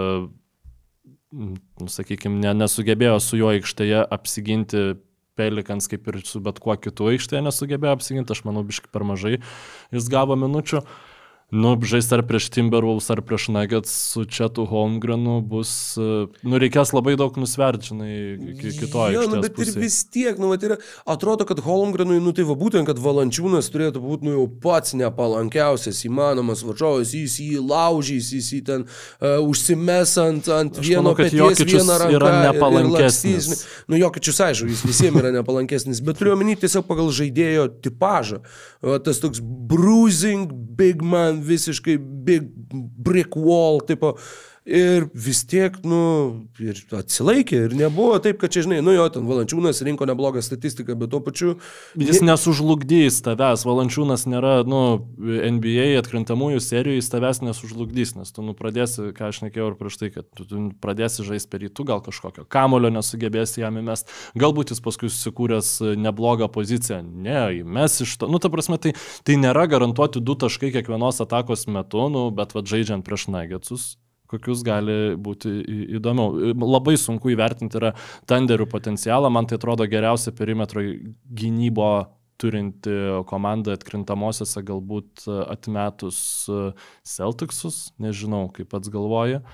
nu, sakykime, ne, nesugebėjo su juo aikštėje apsiginti Pelicans, kaip ir su bet kuo kitu aikštėje nesugebėjo apsiginti, aš manau, biškai per mažai jis gavo minučių. Nu, žaisti ar prieš Timberwolves, ar prieš Nuggets su Chetu Holmgrenu bus, nu, reikės labai daug nusverti, žinai, kito aikštės. Ja, nu, bet pusėje. Ir vis tiek, nu, vat, yra, atrodo, kad Holmgrenui, nu, tai va, būtent, kad Valančiūnas turėtų būti, nu, jau pats nepalankiausias įmanomas varžovas, jis jį laužys, jis jį ten uh, užsimes ant, ant vieno manau, peties, vieną ranką yra ir, nepalankesnis. ir lakstys. Nu, Jokičius, aišku, jis visiems yra nepalankesnis, bet turiu omeny tiesiog pagal žaidėjo tipažą. Va, tas toks bruising big man, visiškai big brick wall, tipo, ir vis tiek, nu, ir atsilaikė ir nebuvo taip, kad čia, žinai, nu jo, ten Valančiūnas rinko neblogą statistiką, bet tuo pačiu... Jis nesužlugdys tavęs, Valančiūnas nėra, nu, N B A atkrintamųjų serijų, jis tavęs nesužlugdys, nes tu, nu, pradėsi, ką aš nekėjau ir prieš tai, kad tu, tu pradėsi žaisti per rytų, gal kažkokio kamulio nesugebėsi jam įmest, galbūt jis paskui susikūręs neblogą poziciją, ne, įmes iš to, nu, ta prasme, tai, tai nėra garantuoti du taškai kiekvienos atakos metu, nu, bet vad žaidžiant prieš Nuggetsus, kokius gali būti įdomiau. Labai sunku įvertinti yra Thunderių potencialą, man tai atrodo geriausia perimetro gynybo turinti komanda atkrintamosiose, galbūt atmetus Celticsus, nežinau, kaip pats galvoja,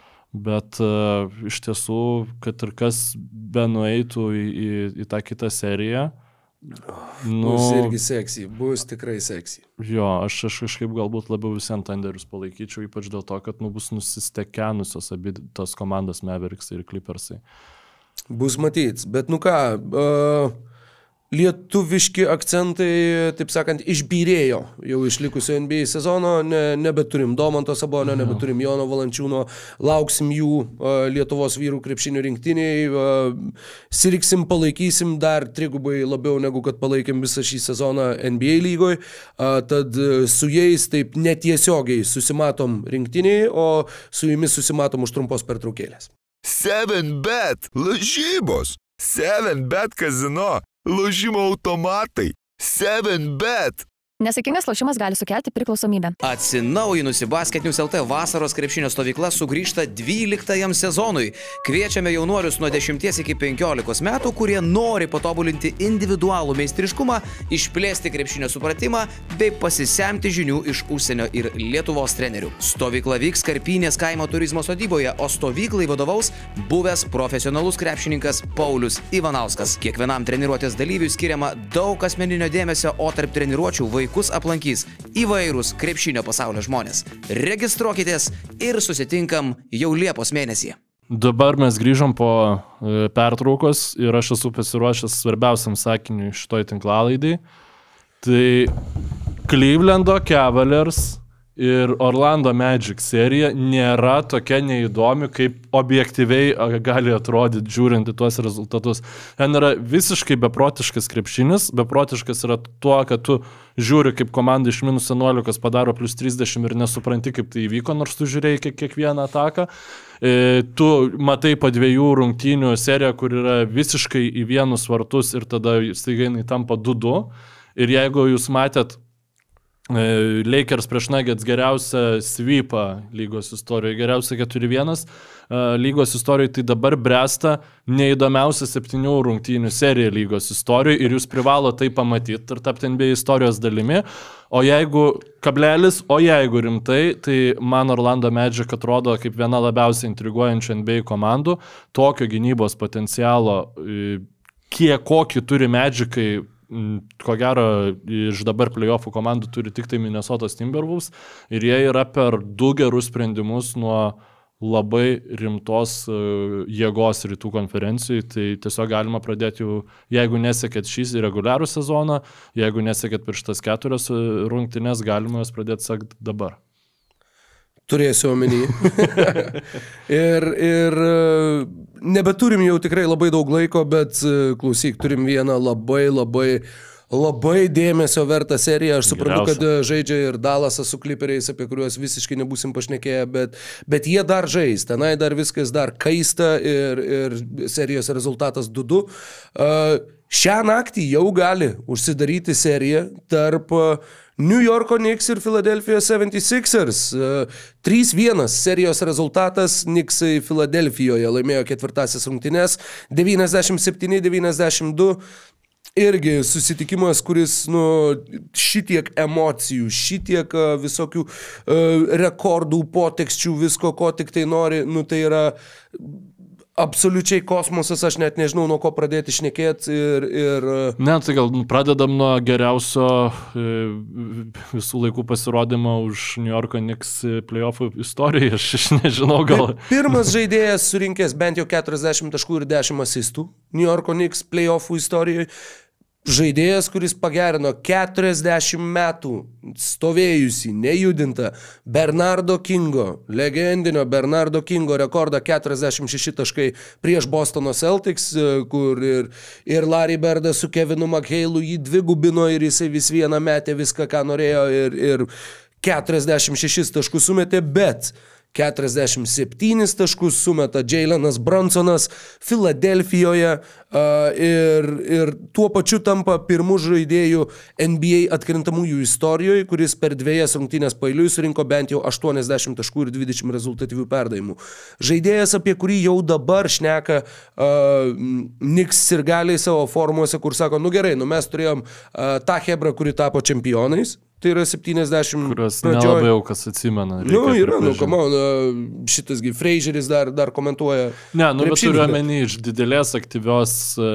bet uh, iš tiesų, kad ir kas benueitų į, į, į tą kitą seriją, Nu, bus irgi seksy, bus tikrai seksy. Jo, aš, aš kažkaip galbūt labiau visiems Thunderius palaikyčiau, ypač dėl to, kad nu, bus nusistekenusios abi tos komandos Mavericks ir Clippersai. Bus matyts, bet nu ką, uh, lietuviški akcentai, taip sakant, išbyrėjo jau išlikusio N B A sezono, ne, nebeturim Domanto Sabonio, nebeturim Jono Valančiūno, lauksim jų uh, Lietuvos vyrų krepšinio rinktiniai, uh, siriksim, palaikysim dar trigubai labiau negu kad palaikėm visą šį sezoną N B A lygoj, uh, tad uh, su jais taip netiesiogiai susimatom rinktiniai, o su jumis susimatom už trumpos pertraukėlės. seven bet lažybos, seven bet kazino. Lošimo automatai. seven bet. Nesėkmingas lošimas gali sukelti priklausomybę. Atsinaujinusi Basketnews L T vasaros krepšinio stovykla sugrįžta dvyliktajam sezonui. Kviečiame jaunuolius nuo dešimties iki penkiolikos metų, kurie nori patobulinti individualų meistriškumą, išplėsti krepšinio supratimą bei pasisemti žinių iš užsienio ir Lietuvos trenerių. Stovykla vyks Karpynės kaimo turizmo sodyboje, o stovyklai vadovaus buvęs profesionalus krepšininkas Paulius Ivanauskas. Kiekvienam treniruotės dalyviui skiriama daug asmeninio dėmesio, o tarp treniruočių vaikų Vaikus aplankys įvairūs krepšinio pasaulio žmonės. Registruokitės ir susitinkam jau Liepos mėnesį. Dabar mes grįžom po pertraukos ir aš esu pasiruošęs svarbiausiam sakiniui šitoj tinklalaidai. Tai Clevelando Cavaliers ir Orlando Magic serija nėra tokia neįdomi, kaip objektyviai gali atrodyti žiūrint į tuos rezultatus. Ten yra visiškai beprotiškas krepšinis, beprotiškas yra tuo, kad tu žiūri, kaip komanda iš minus vienuolikos padaro plus trisdešimt ir nesupranti, kaip tai įvyko, nors tu žiūrėjai kiek, kiekvieną ataką. E, tu matai po dviejų rungtynių seriją, kur yra visiškai į vienus vartus ir tada staiga jinai tampa du du. Ir jeigu jūs matėt Lakers prieš Nuggets geriausią sweepą lygos istorijoje, geriausią keturi vienas lygos istorijoje, tai dabar bręsta neįdomiausia septynių rungtynių serija lygos istorijoje ir jūs privalo tai pamatyti ir tapti N B A istorijos dalimi. O jeigu kablelis, o jeigu rimtai, tai man Orlando Magic atrodo kaip viena labiausiai intriguojančių N B A komandų, tokio gynybos potencialo, kiek kokį turi Magicai, ko gero, iš dabar playoffų komandų turi tik tai Minnesotos Timberwolves ir jie yra per du gerus sprendimus nuo labai rimtos jėgos rytų konferencijai, tai tiesiog galima pradėti jau, jeigu nesekėt šį reguliarų sezoną, jeigu nesekėt per šitas keturias rungtynes, galima jas pradėti sekti dabar. Turėsiu omeny. ir, ir nebeturim jau tikrai labai daug laiko, bet klausyk, turim vieną labai, labai, labai dėmesio vertą seriją. Aš suprantu, kad žaidžia ir Dallasas su Clipperiais, apie kuriuos visiškai nebūsim pašnekėję, bet, bet jie dar žais. Tenai dar viskas dar kaista ir, ir serijos rezultatas du du. Uh, šią naktį jau gali užsidaryti seriją tarp New Yorko Knicks ir Philadelphia seventy-sixers. trys vienas serijos rezultatas, Knicksai Filadelfijoje laimėjo ketvirtąsias rungtynes, devyniasdešimt septyni devyniasdešimt du. Irgi susitikimas, kuris, nu, šitiek emocijų, šitiek uh, visokių uh, rekordų, poteksčių, visko, ko tik tai nori, nu, tai yra absoliučiai kosmosas, aš net nežinau, nuo ko pradėti šnekėti ir... ir... Ne, tai gal pradedam nuo geriausio visų laikų pasirodymo už New Yorko Knicks playoffų istoriją, aš, aš nežinau, gal... Pirmas žaidėjas surinkęs bent jau keturiasdešimt taškų ir dešimt asistų New Yorko Knicks playoffų istorijoje. žaidėjas, kuris pagerino keturiasdešimt metų stovėjusi, nejudinta Bernardo Kingo, legendinio Bernardo Kingo rekordą keturiasdešimt šeši taškai prieš Bostono Celtics, kur ir, ir Larry Birdas su Kevinu McHale'u jį dvigubino ir jisai vis vieną metė viską, ką norėjo ir, ir keturiasdešimt šešis taškus sumetė, bet keturiasdešimt septynis taškus sumeta Jalenas Brunsonas Filadelfijoje uh, ir, ir tuo pačiu tampa pirmu žaidėju N B A atkrintamųjų istorijoje, kuris per dviejas rungtynės pailiui surinko bent jau aštuoniasdešimt taškų ir dvidešimt rezultatyvių perdavimų. Žaidėjas, apie kurį jau dabar šneka uh, Knicks sirgaliai savo formuose, kur sako, nu gerai, nu mes turėjom uh, tą hebrą, kuri tapo čempionais. Tai yra septyniasdešimt kurios pradžioj. Nelabai jau kas atsimena. Nu, yra, nu, come on, šitasgi Frazeris dar, dar komentuoja. Ne, nu, bet turiu omeny iš didelės aktyvios,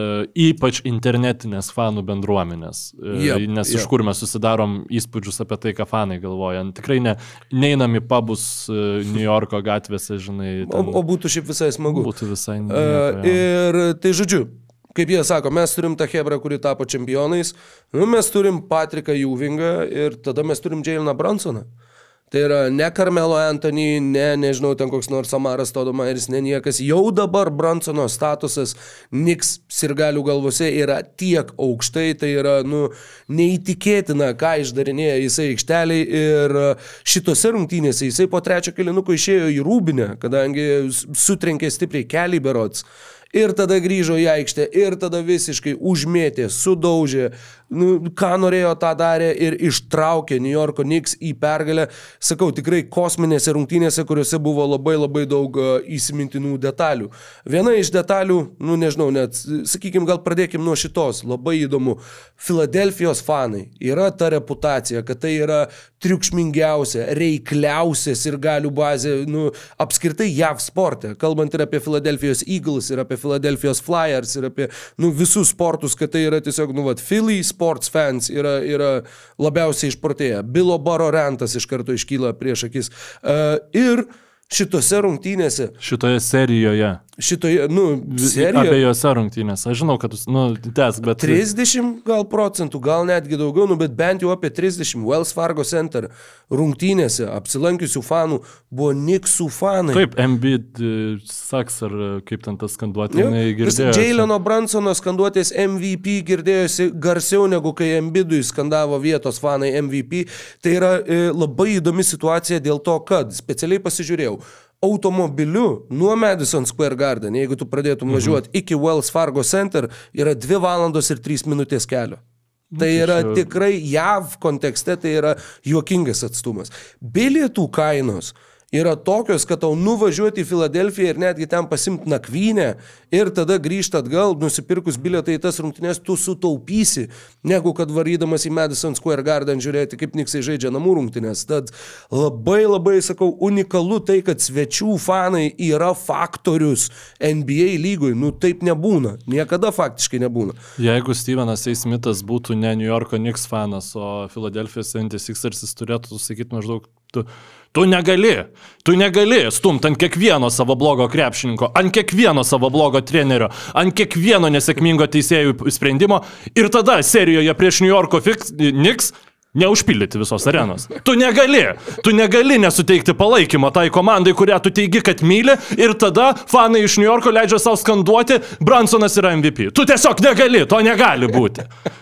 ypač internetinės fanų bendruomenės. Yep, nes yep. iš kur mes susidarom įspūdžius apie tai, ką fanai galvoja. Tikrai ne, neinam į pabus New Yorko gatvėse, žinai. Ten, o, o būtų šiaip visai smagu. Būtų visai nieko, uh, ir tai žodžiu. Kaip jie sako, mes turim tą hebrą, kuri tapo čempionais, nu, mes turim Patriką Ewingą ir tada mes turim Jaleną Brunsoną. Tai yra ne Carmelo Anthony, ne, nežinau, ten koks nors Samaras Stoudemaieris, ne niekas. Jau dabar Brunsono statusas Knicks sirgalių galvose yra tiek aukštai, tai yra, nu, neįtikėtina, ką išdarinėja jisai aikšteliai ir šitose rungtynėse jisai po trečio kėlinuko išėjo į rūbinę, kadangi sutrenkė stipriai kelį berods. Ir tada grįžo į aikštę, ir tada visiškai užmėtė, sudaužė, nu, ką norėjo, tą darė ir ištraukė New Yorko Knicks į pergalę. Sakau, tikrai kosminėse rungtynėse, kuriuose buvo labai labai daug uh, įsimintinų detalių. Viena iš detalių, nu nežinau, net, sakykime, gal pradėkim nuo šitos, labai įdomu. Filadelfijos fanai yra ta reputacija, kad tai yra triukšmingiausia, reikliausia sirgalių bazė, nu, apskritai J A V sporte, kalbant ir apie Philadelphijos Eagles, ir apie Philadelphijos Flyers, ir apie, nu, visus sportus, kad tai yra tiesiog, nu, vat, Philly sports fans yra, yra labiausiai išprotėję. Bilo Baro rentas iš karto iškyla prieš akis. Uh, ir šitose rungtynėse. Šitoje serijoje. Šitoje, nu, serijoje. Abiejose rungtynėse. Aš žinau, kad, nu, tes, bet... trisdešimt gal procentų, gal netgi daugiau, nu, bet bent jau apie trisdešimt. Wells Fargo Center rungtynėse apsilankiusių fanų buvo Knicksų fanai. Taip, Embiid Saks, ar kaip ten tas skanduotė, ja, girdėjosi. Jaleno Brunsono skanduotės M V P girdėjosi garsiau negu kai Embiidui skandavo vietos fanai M V P. Tai yra e, labai įdomi situacija dėl to, kad specialiai pasižiūrėjau. Automobiliu nuo Madison Square Garden, jeigu tu pradėtum mhm. važiuoti iki Wells Fargo Center, yra dvi valandos ir trys minutės kelio. Tai yra tikrai J A V kontekste, tai yra juokingas atstumas. Bilietų kainos yra tokios, kad tau nuvažiuoti į Filadelfiją ir netgi ten pasimti nakvynę ir tada grįžti atgal, nusipirkus bilietą į tas rungtynės, tu sutaupysi, negu kad varydamas į Madison Square Garden žiūrėti, kaip Knicksai žaidžia namų rungtynės. Tad labai labai, sakau, unikalu tai, kad svečių fanai yra faktorius N B A lygoj. Nu, taip nebūna. Niekada faktiškai nebūna. Jeigu Stevenas A. Smithas būtų ne New Yorko Knicks fanas, o Philadelphia seventy-sixers, jis turėtų sakyti maždaug, tu, tu negali, tu negali stumt ant kiekvieno savo blogo krepšininko, ant kiekvieno savo blogo trenerio, ant kiekvieno nesėkmingo teisėjų sprendimo ir tada serijoje prieš New Yorko Knicks neužpildyti visos arenos. Tu negali, tu negali nesuteikti palaikymo tai komandai, kurią tu teigi, kad myli, ir tada fanai iš New Yorko leidžia savo skanduoti, Brunsonas yra M V P. Tu tiesiog negali, to negali būti.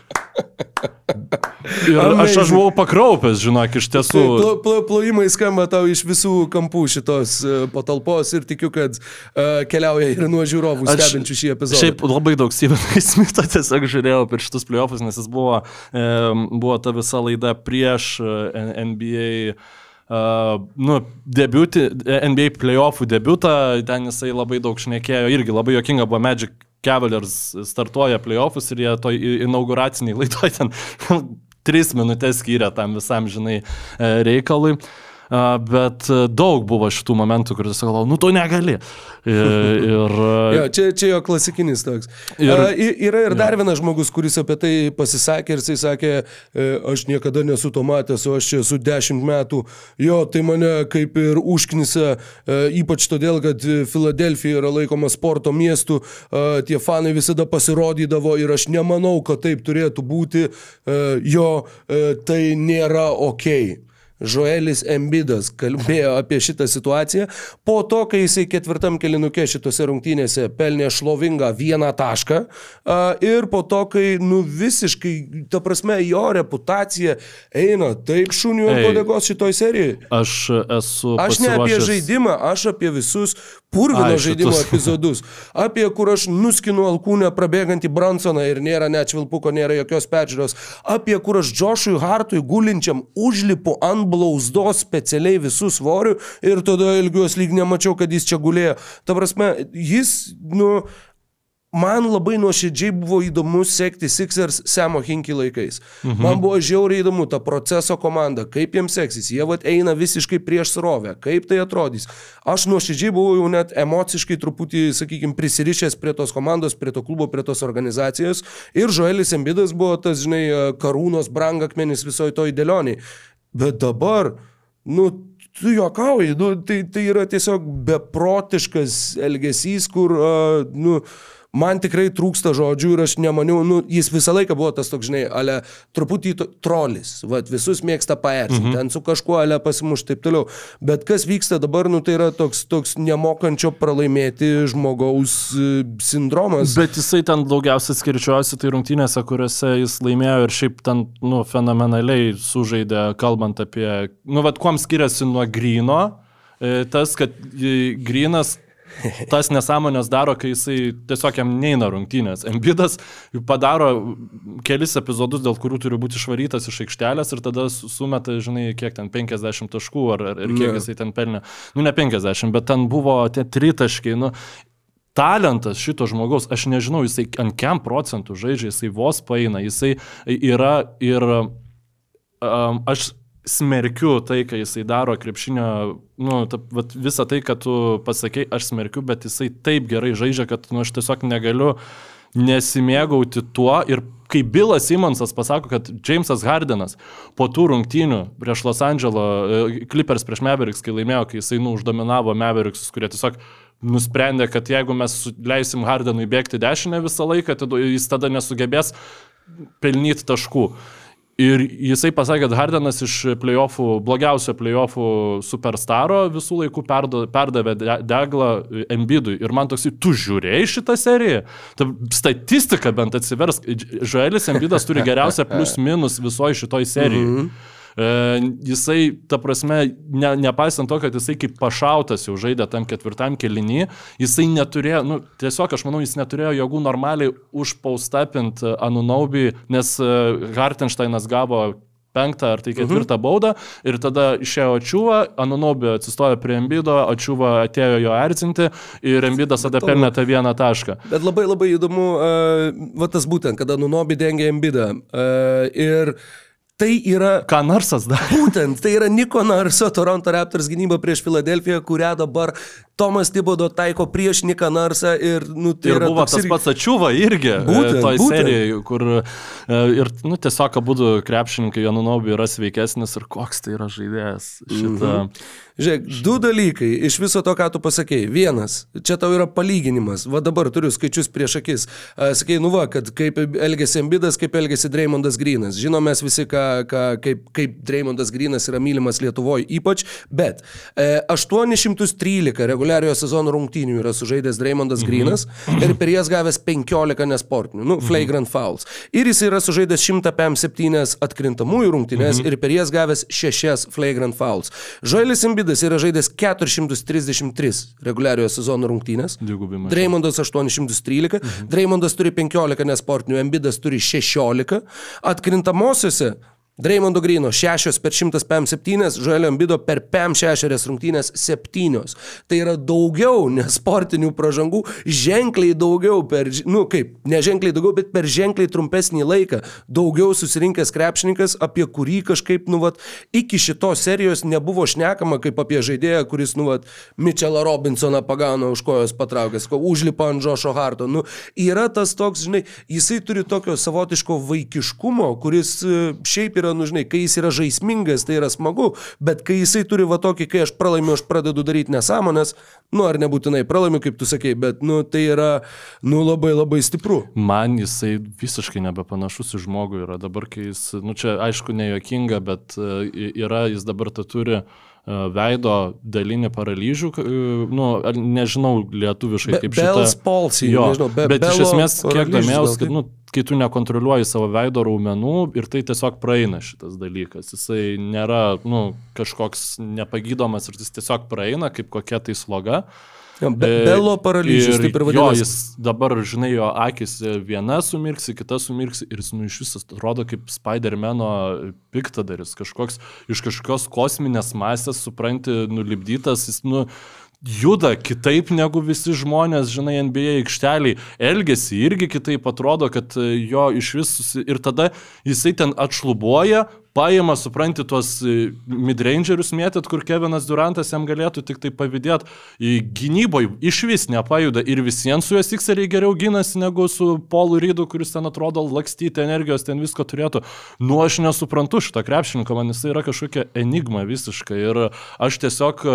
Ir aš, aš buvau pakraupęs, žinok, iš tiesų. Plo, plo, plojimai skamba tau iš visų kampų šitos uh, patalpos ir tikiu, kad uh, keliauja ir nuo žiūrovų stebinčių šį epizodą. Šiaip labai daug Steveną Smithą tiesiog žiūrėjau per šitus playoffus, nes jis buvo, um, buvo ta visa laida prieš uh, N B A Uh, nu, debiutį, N B A playoffų debiutą, ten jisai labai daug šnekėjo, irgi labai juokinga buvo, Magic Cavaliers startuoja playoffus ir jie to inauguraciniai laidoj ten tris minutės skyrė tam visam, žinai, reikalui. bet daug buvo šitų momentų, kur jis galvoja, nu tu negali. Ir, ir, jo, čia, čia jo klasikinis toks. Ir, yra ir dar vienas žmogus, kuris apie tai pasisakė ir jisai sakė, aš niekada nesu to matęs, o aš čia esu dešimt metų. Jo, tai mane kaip ir užknisa, ypač todėl, kad Filadelfija yra laikoma sporto miestu, tie fanai visada pasirodydavo ir aš nemanau, kad taip turėtų būti. Jo, tai nėra okei. Joelis Embiidas kalbėjo apie šitą situaciją po to, kai jisai ketvirtam kėlinuke šitose rungtynėse pelnė šlovingą vieną tašką ir po to, kai nu visiškai, ta prasme, jo reputacija eina taip šunių ant uodegos šitoj serijai. Aš esu Aš ne apie žaidimą, aš apie visus purvino žaidimo epizodus, apie kur aš nuskinu alkūnę prabėgantį Bransoną ir nėra net švilpuko, nėra jokios peržiūros, apie kur aš Joshui Hartui gulinčiam užlipu ant blauzdos specialiai visų svorių ir tada ilgiuos lyg nemačiau, kad jis čia gulėjo. Ta prasme, jis, nu, man labai nuoširdžiai buvo įdomu sekti Sixers Samo Hinkie laikais. Mhm. Man buvo žiauriai įdomu ta proceso komanda, kaip jiems seksis. Jie vat eina visiškai prieš srovę, kaip tai atrodys. Aš nuoširdžiai buvau jau net emociškai truputį, sakykime, prisirišęs prie tos komandos, prie to klubo, prie tos organizacijos. Ir Joelis Embiidas buvo tas, žinai, karūnos brangakmenis visoje toj dėlioniai. Bet dabar, nu, tu juokauji, nu, tai, tai yra tiesiog beprotiškas elgesys, kur, uh, nu, man tikrai trūksta žodžių ir aš nemaniau, nu, jis visą laiką buvo tas toks, žinai, ale truputį trolis, vat, visus mėgsta paerzinti, mhm. ten su kažkuo ale pasimuš taip toliau. Bet kas vyksta dabar, nu, tai yra toks, toks nemokančio pralaimėti žmogaus e, sindromas. Bet jisai ten daugiausiai skirčiuosi tai rungtynėse, kuriuose jis laimėjo ir šiaip ten, nu, fenomenaliai sužaidė, kalbant apie, nu, vat, kuom skiriasi nuo Gryno, e, tas, kad e, Grynas tas nesąmonės daro, kai jisai tiesiog jam neina rungtynės. Embiidas padaro kelis epizodus, dėl kurių turi būti išvarytas iš aikštelės ir tada sumeta, žinai, kiek ten penkiasdešimt taškų ar, ar ir kiek yeah. jisai ten pelnė. Nu, ne penkiasdešimt, bet ten buvo tie tritaškiai. Nu, talentas šito žmogaus, aš nežinau, jisai ant kiek procentų žaidžia, jisai vos paeina, jisai yra ir um, aš smerkiu tai, kai jisai daro krepšinio, nu, ta, vat, visą tai, kad tu pasakei, aš smerkiu, bet jisai taip gerai žaidžia, kad nu, aš tiesiog negaliu nesimėgauti tuo. Ir kai Bilas Simmonsas pasako, kad Jamesas Hardenas po tų rungtynių prieš Los Andželo, Clippers prieš Mavericks, kai laimėjo, kai jisai nu, uždominavo Mavericksus, kurie tiesiog nusprendė, kad jeigu mes leisim Hardenui bėgti dešinę visą laiką, tada jis tada nesugebės pelnyti taškų. Ir jisai pasakė, kad Hardenas iš playoffų, blogiausio playoffų superstaro visų laikų perdavė deglą Embiidui. Ir man toksai, tu žiūrėjai šitą seriją? Ta statistika bent atsivers. Joelis Embiidas turi geriausią plius minus visoje šitoj serijai. Mm-hmm. E, jisai, ta prasme, ne, nepaisant to, kad jisai kaip pašautas jau žaidė tam ketvirtam kėlinį, jisai neturėjo, nu, tiesiog aš manau, jis neturėjo jėgų normaliai užpaustapint Anunoby, nes Hartensteinas gavo penktą ar tai ketvirtą uh-huh. baudą ir tada išėjo Očiuva, Anunoby atsistojo prie Embiido, Očiuva atėjo jo erzinti ir Embiidas tada pelnė tą vieną tašką. Bet labai labai įdomu, uh, va tas būtent, kad Anunoby dengia Embiidą uh, ir tai yra... Ką Narsas dar? Būtent, tai yra Niko Narso Toronto Raptors gynyba prieš Filadelfiją, kurią dabar Tomas Thibodeau taiko prieš Niką Narsą ir... Nu, tai ir yra buvo tas irgi... pats Ačiuva irgi būtent, toj būtent. Serijai, kur ir, nu, tiesiog abudu krepšininkai Anunoby yra sveikesnis ir koks tai yra žaidėjas šitą... Mhm. Žiūrėk, du dalykai iš viso to, ką tu pasakėjai. Vienas, čia tau yra palyginimas. Va dabar turiu skaičius prieš akis. Sakei, nu va, kad kaip elgėsi Embiidas, kaip elgėsi Draymondas Greenas. Žinom mes visi, ką, ką, kaip, kaip Draymondas Greenas yra mylimas Lietuvoje ypač, bet e, aštuoni šimtai trylika reguliariojo sezono rungtynių yra sužaidęs Draymondas mhm. Greenas ir per jas gavęs penkiolika nesportinių, nu, flagrant mhm. fouls. Ir jis yra sužaidęs šimtas penkiasdešimt septyni atkrintamųjų rungtynės mhm. ir per jas gavęs šešias flagrant fouls. Joelis Embiidas yra žaidęs keturi šimtai trisdešimt trys reguliariojo sezono rungtynės. Draymondas aštuoni šimtai trylika. Mhm. Draymondas turi penkiolika nesportinių, Embiidas turi šešiolika. Atkrintamosiose Dreymondo Greeno šešios per šimtas pem septynios, Joelio Embido per pem šešerias rungtynės septynios. Tai yra daugiau nesportinių pražangų, ženkliai daugiau per, nu kaip, ne ženkliai daugiau, bet per ženkliai trumpesnį laiką. Daugiau susirinkęs krepšininkas, apie kurį kažkaip, nu vat, iki šitos serijos nebuvo šnekama kaip apie žaidėją, kuris, nu vat, Mitchellą Robinsoną pagauna už kojos patraukęs, ko užlipa ant Josho Harto. Nu, yra tas toks, žinai, jisai turi tokio savotiško vaikiškumo, kuris šiaip yra, nu, žinai, kai jis yra žaismingas, tai yra smagu, bet kai jisai turi va tokį, kai aš pralaimiu, aš pradedu daryti nesąmonės, nu, ar nebūtinai pralaimiu, kaip tu sakei, bet, nu, tai yra, nu, labai labai stipru. Man jisai visiškai nebepanašus į žmogų yra dabar, kai jis, nu, čia aišku nejuokinga, bet yra, jis dabar tą turi veido dalinį paralyžių, nu, nežinau lietuviškai kaip šitą. Bell's palsy, jo, nežinau, be, bet iš esmės, kiek domėjausi, kad, tai... nu, kai tu nekontroliuoji savo veido raumenų ir tai tiesiog praeina šitas dalykas. Jisai nėra, nu, kažkoks nepagydomas ir jis tiesiog praeina kaip kokia tai sloga. Be, Belo paralyžius, taip ir vadinasi. Jo, jis dabar, žinai, jo akis viena sumirksi, kita sumirksi ir jis, nu, iš visos atrodo kaip Spider-Mano piktadaris, kažkoks iš kažkokios kosminės masės, supranti, nulipdytas, jis, nu, juda kitaip negu visi žmonės, žinai, N B A aikšteliai, elgesi irgi kitaip, atrodo, kad jo iš vis susi... ir tada jisai ten atšlubuoja, paima, supranti, tuos midrangerius mėtėt, kur Kevinas Durantas jam galėtų tik tai pavydėti, į gynyboje iš vis nepajuda ir visiems su juos Sixeriai geriau gynasi negu su Paulu Reidu, kuris ten atrodo lakstyti energijos, ten visko turėtų. Nu, aš nesuprantu šitą krepšininką, man jisai yra kažkokia enigma visiškai ir aš tiesiog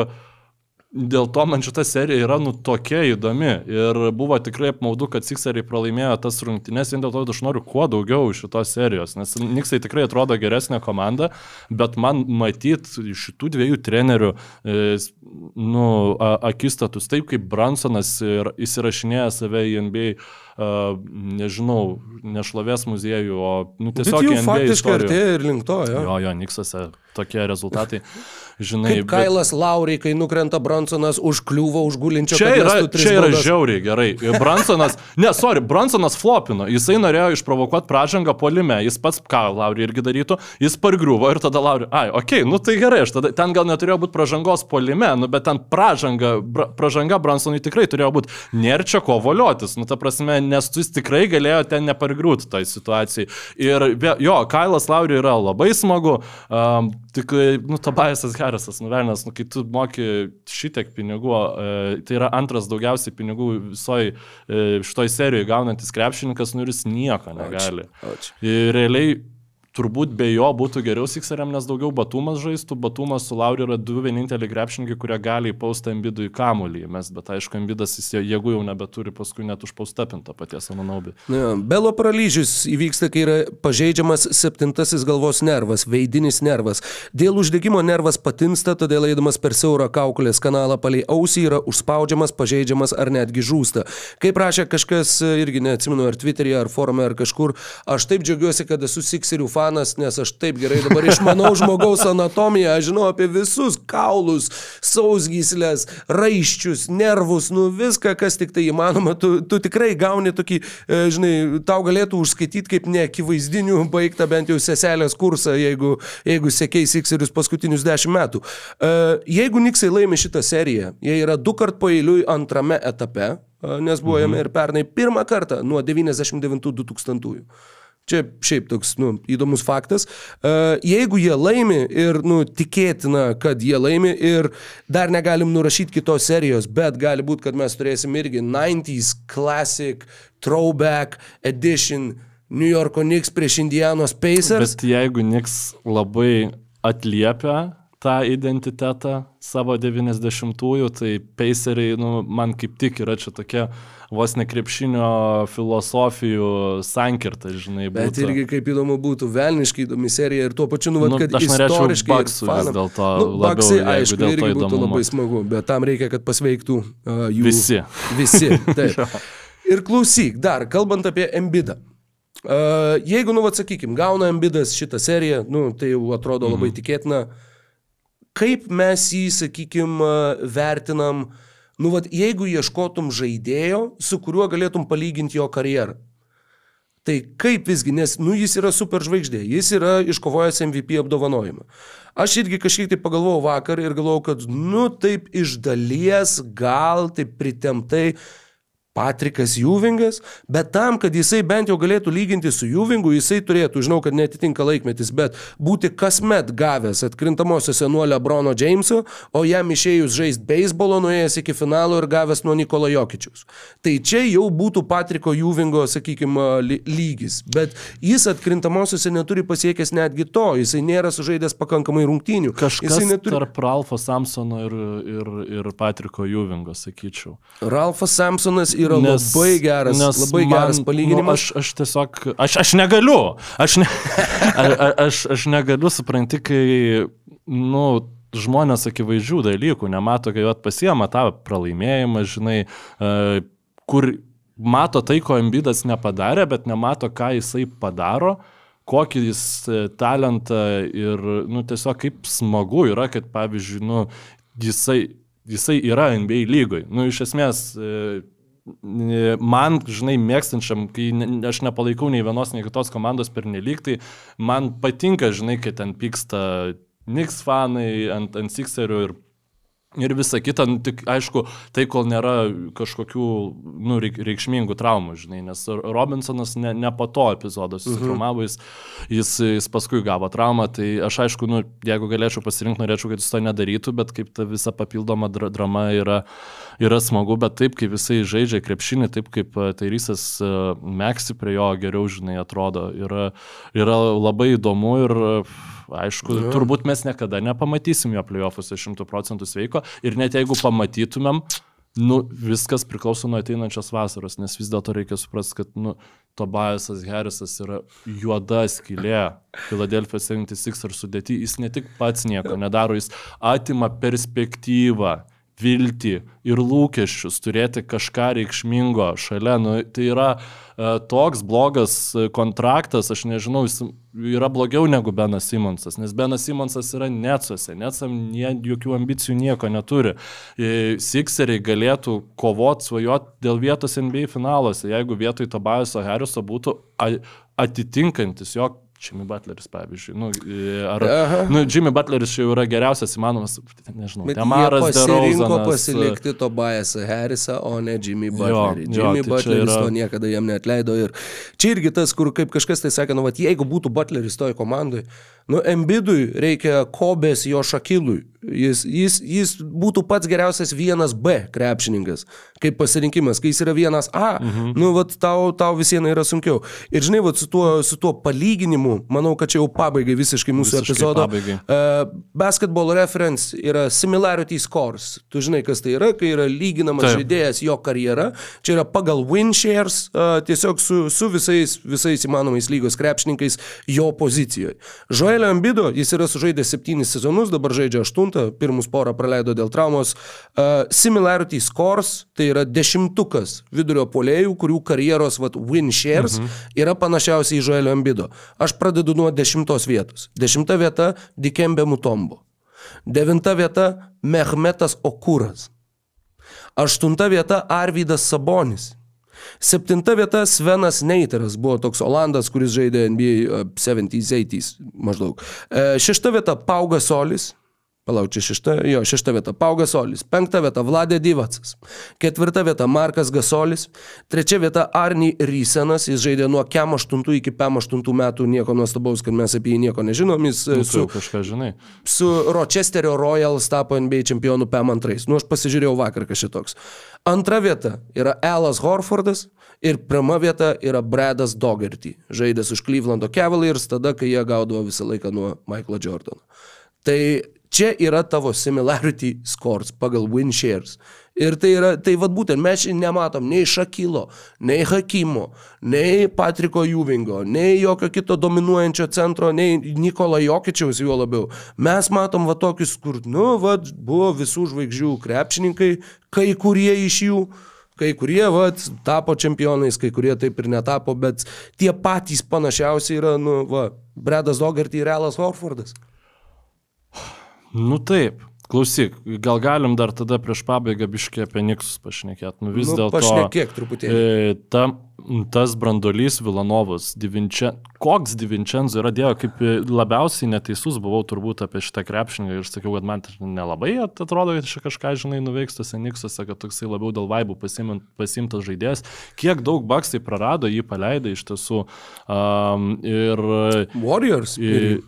dėl to man šita serija yra, nu, tokia įdomi ir buvo tikrai apmaudu, kad Sixeriai pralaimėjo tas rungtynes, vien dėl to, kad aš noriu kuo daugiau iš šitos serijos, nes Knicksai tikrai atrodo geresnė komanda, bet man matyt šitų dviejų trenerių e, nu, akistatus, taip kaip Brunsonas įsirašinėja save į N B A, uh, nežinau, nešlovės muziejų, o nu, tiesiog N B A istorijų. faktiškai artėja ir link to, jo. Jo, jo, Knicksuose tokie rezultatai. Žinai, kaip Kailas bet... Lauriai, kai nukrenta Brunsonas, užkliuvo už gulinčio. Čia yra, čia yra žiauriai gerai. Brunsonas, ne, sorry, Brunsonas flopino. Jisai norėjo išprovokuoti pražangą puolime. Jis pats, ką Lauriai irgi darytų, jis pargriuvo ir tada Lauriai, ai, okei, okay, nu tai gerai, aš tada, ten gal neturėjo būti pražangos puolime, nu, bet ten pražanga, bra, pražanga Brunsonui tikrai turėjo būti. Nėra čia ko voliotis, nu, ta prasme, nes jis tikrai galėjo ten nepargriūti tai situacijai. Ir jo, Kailas Lauriai yra labai smagu, um, tik, nu, Tobiasas Harrisas, nu, velnas, nu, kai tu moki šitiek pinigų, e, tai yra antras daugiausiai pinigų visoje šitoj serijoje gaunantis krepšininkas, nu, ir jis nieko negali. Ačiū, ačiū. Ir realiai turbūt be jo būtų geriau Sixeriam, nes daugiau Batumas žaistų. Batumas su Lauriu yra du vieninteliai krepšininkai, kurie gali įpausti Embidui kamuolį. Mes, bet aišku, Embidas jis jėgų jau nebeturi, paskui net užpaustapinto paties Anunobi. Ja, Belo paralyžius įvyksta, kai yra pažeidžiamas septintasis galvos nervas, veidinis nervas. Dėl uždegimo nervas patinsta, todėl eidamas per siaurą kaukolės kanalą palei ausį yra užspaudžiamas, pažeidžiamas ar netgi žūsta. Kaip rašė kažkas, irgi neatsimenu, ar Twitter'e, ar forume, ar kažkur, aš taip džiaugiuosi, kad esu Sixerių fanas, nes aš taip gerai dabar išmanau žmogaus anatomiją, aš žinau apie visus kaulus, sausgyslės, raiščius, nervus, nu viską, kas tik tai įmanoma, tu, tu tikrai gauni tokį, žinai, tau galėtų užskaityti kaip neakivaizdinių baigtą bent jau seselės kursą, jeigu, jeigu sekei Sixerius paskutinius dešimt metų. Jeigu Knicksai laimi šitą seriją, jie yra du kart paeiliui antrame etape, nes buvo jame ir pernai pirmą kartą nuo devyniasdešimt devintų iki du tūkstantųjų. Čia šiaip toks, nu, įdomus faktas. Uh, jeigu jie laimi ir, nu, tikėtina, kad jie laimi ir dar negalim nurašyti kitos serijos, bet gali būti, kad mes turėsim irgi nineties Classic, Throwback, Edition, New Yorko Knicks prieš Indianos Pacers. Bet jeigu Knicks labai atliepia tą identitetą savo devyniasdešimtųjų, tai Paceriai, nu, man kaip tik yra čia tokia vos ne krepšinio filosofijų sankirta, žinai, būtų. Bet irgi kaip įdomu būtų, velniškai įdomi serija ir tuo pačiu, nu, vat, kad nu, istoriškai... Aš norėčiau Bucksų vis dėl to nu, labiau, Bucksai, jeigu aišku, dėl to irgi būtų įdomumo. labai smagu, bet tam reikia, kad pasveiktų uh, jų... Visi. Visi, taip. Ir klausyk, dar, kalbant apie Embidą. Uh, jeigu, nu, vat, sakykim, gauna Embidas šitą seriją, nu, tai jau atrodo labai mm. tikėtina, kaip mes jį, sakykim, vertinam, nu, vat, jeigu ieškotum žaidėjo, su kuriuo galėtum palyginti jo karjerą. Tai kaip visgi, nes nu, jis yra superžvaigždė, jis yra iškovojęs M V P apdovanojimą. Aš irgi kažkiek tai pagalvojau vakar ir galvojau, kad nu taip iš dalies gal taip pritemptai Patrikas Juvingas, bet tam, kad jisai bent jau galėtų lyginti su Juvingu, jisai turėtų, žinau, kad netitinka laikmetis, bet būti kasmet gavęs atkrintamosiose nuo LeBrono Jameso, o jam išėjus žaisti beisbolo, nuėjęs iki finalo ir gavęs nuo Nikola Jokičiaus. Tai čia jau būtų Patriko Juvingo, sakykime, lygis, bet jis atkrintamosiose neturi pasiekęs netgi to, jisai nėra sužaidęs pakankamai rungtynių. Kažkas neturi... tarp Ralfo Samsono ir, ir, ir Patriko Juvingo, sakyčiau. Ralfas Samsonas yra Nes, labai geras, labai man, geras palyginimas. Nu, aš, aš tiesiog, aš, aš negaliu, aš, ne, a, aš, aš negaliu supranti, kai, nu, žmonės akivaizdžių dalykų nemato, kai at pasiema tą pralaimėjimą, žinai, uh, kur mato tai, ko Embiidas nepadarė, bet nemato, ką jisai padaro, kokį jis talentą ir, nu, tiesiog kaip smagu yra, kad, pavyzdžiui, nu, jisai, jisai yra N B A lygoj. Nu, iš esmės, uh, man, žinai, mėgstančiam, kai aš nepalaikau nei vienos, nei kitos komandos per nelyg, tai man patinka, žinai, kai ten pyksta Knicks fanai ant, ant Sixerių ir, ir visa kita, nu, tik aišku, tai kol nėra kažkokių nu, reikšmingų traumų, žinai, nes Robinsonas ne, ne po to epizodo susitraumavo, jis, jis, jis paskui gavo traumą, tai aš aišku, nu, jeigu galėčiau pasirinkti, norėčiau, kad jis to nedarytų, bet kaip ta visa papildoma dra drama yra, yra smagu, bet taip, kaip jisai žaidžia krepšinį, taip kaip Tyrysas Maxey prie jo geriau, žinai, atrodo, yra, yra labai įdomu ir aišku, ja. Turbūt mes niekada nepamatysim jo play-offuose šimtų procentų sveiko ir net jeigu pamatytumėm, nu, viskas priklauso nuo ateinančios vasaros, nes vis dėlto reikia suprasti, kad, nu, Tobiasas Harrisas yra juoda skylė Philadelphia šešiasdešimt šeši sudėti, jis ne tik pats nieko nedaro, jis atima perspektyvą, viltį ir lūkesčius, turėti kažką reikšmingo šalia. Nu, tai yra e, toks blogas kontraktas, aš nežinau, jis yra blogiau negu Benas Simonsas, nes Benas Simonsas yra Netsuose, Netsam nie, jokių ambicijų nieko neturi. E, Sixeriai galėtų kovoti, svajoti dėl vietos N B A finaluose, jeigu vietoj Tobiaso Harriso būtų atitinkantis jo Jimmy Butleris, pavyzdžiui. Nu, ar, nu, Jimmy Butleris jau yra geriausias įmanomas, nežinau, Demaras DeRozanas. Bet jie pasirinko pasilikti Tobiasą Harrisą, o ne Jimmy Butlerį. Jo, Jimmy jo, tai Butleris yra... to niekada jam neatleido. Ir čia irgi tas, kur kaip kažkas tai sakė, nu, vat, jeigu būtų Butleris toj komandai, nu, Embiidui reikia Kobės jo Šakilui. Jis, jis, jis būtų pats geriausias vienas B krepšininkas, kaip pasirinkimas, kai jis yra vienas A, mhm. nu, vat, tau, tau visieną yra sunkiau. Ir žinai, vat, su, tuo, su tuo palyginimu, manau, kad čia jau pabaigai visiškai mūsų visiškai epizodo. Uh, Basketball Reference yra Similarity Scores. Tu žinai, kas tai yra, kai yra lyginamas Taip. žaidėjas jo karjera. Čia yra pagal win shares, uh, tiesiog su, su visais, visais įmanomais lygos krepšininkais jo pozicijoje. Joelio Embiido, jis yra sužaidęs septynis sezonus, dabar žaidžia aštuntą, pirmus porą praleido dėl traumos. Uh, similarity scores, tai yra dešimtukas vidurio puolėjų, kurių karjeros vat, win shares mhm. yra panašiausiai į Joelio Embiido. Aš pradedu nuo dešimtos vietos. Dešimta vieta Dikembe Mutombo. Devinta vieta Mehmetas Okuras. Aštunta vieta Arvydas Sabonis. Septinta vieta Svenas Neiteras, buvo toks Olandas, kuris žaidė N B A septyniasdešimt aštuoniasdešimt maždaug. Šešta vieta Pau Gasolis. Palauk, čia šešta, jo, šešta vieta Pau Gasolis. Penkta vieta Vladė Divacas. Ketvirta vieta Markas Gasolis. Trečia vieta Arni Rysenas. Jis žaidė nuo kem aštuntų iki pem aštuntų metų. Nieko nuostabaus, kad mes apie jį nieko nežinom. Jis nu, su, kažką žinai. Su Rochesterio Royals tapo N B A čempionu pem antrais. Nu, aš pasižiūrėjau vakar, kas šitoks. Antra vieta yra Alas Horfordas. Ir pirma vieta yra Bradas Dougherty. Žaidęs už Clevelando Cavaliers, tada, kai jie gaudavo visą laiką nuo Michaelo Jordano. Tai čia yra tavo similarity scores pagal win shares. Ir tai yra, tai vad būtent, mes nematom nei Šakilo, nei Hakimo, nei Patriko Juvingo, nei jokio kito dominuojančio centro, nei Nikola Jokičiaus juo labiau. Mes matom va tokius, kur, nu, va, buvo visų žvaigždžių krepšininkai, kai kurie iš jų, kai kurie, va, tapo čempionais, kai kurie taip ir netapo, bet tie patys panašiausiai yra, nu, va, Bradas Dougherty ir Alas Horfordas. Nu taip, klausyk, gal galim dar tada prieš pabaigą biškį apie Niksus pašnekėti. Nu, vis Nu, dėlto... pašnekėk truputėlį. e, Ta, tas brandolys Vilanovas, Divinčen... koks Divinčenzo yra dėjo, kaip e, labiausiai neteisus buvau turbūt apie šitą krepšinį ir sakiau, kad man tai nelabai atrodo, kad čia kažką, žinai, nuveiks tose Niksuose, kad toksai labiau dėl vaibų pasimtas žaidėjas. Kiek daug Bucksai prarado, jį paleido iš tiesų. Um, ir, Warriors? ir,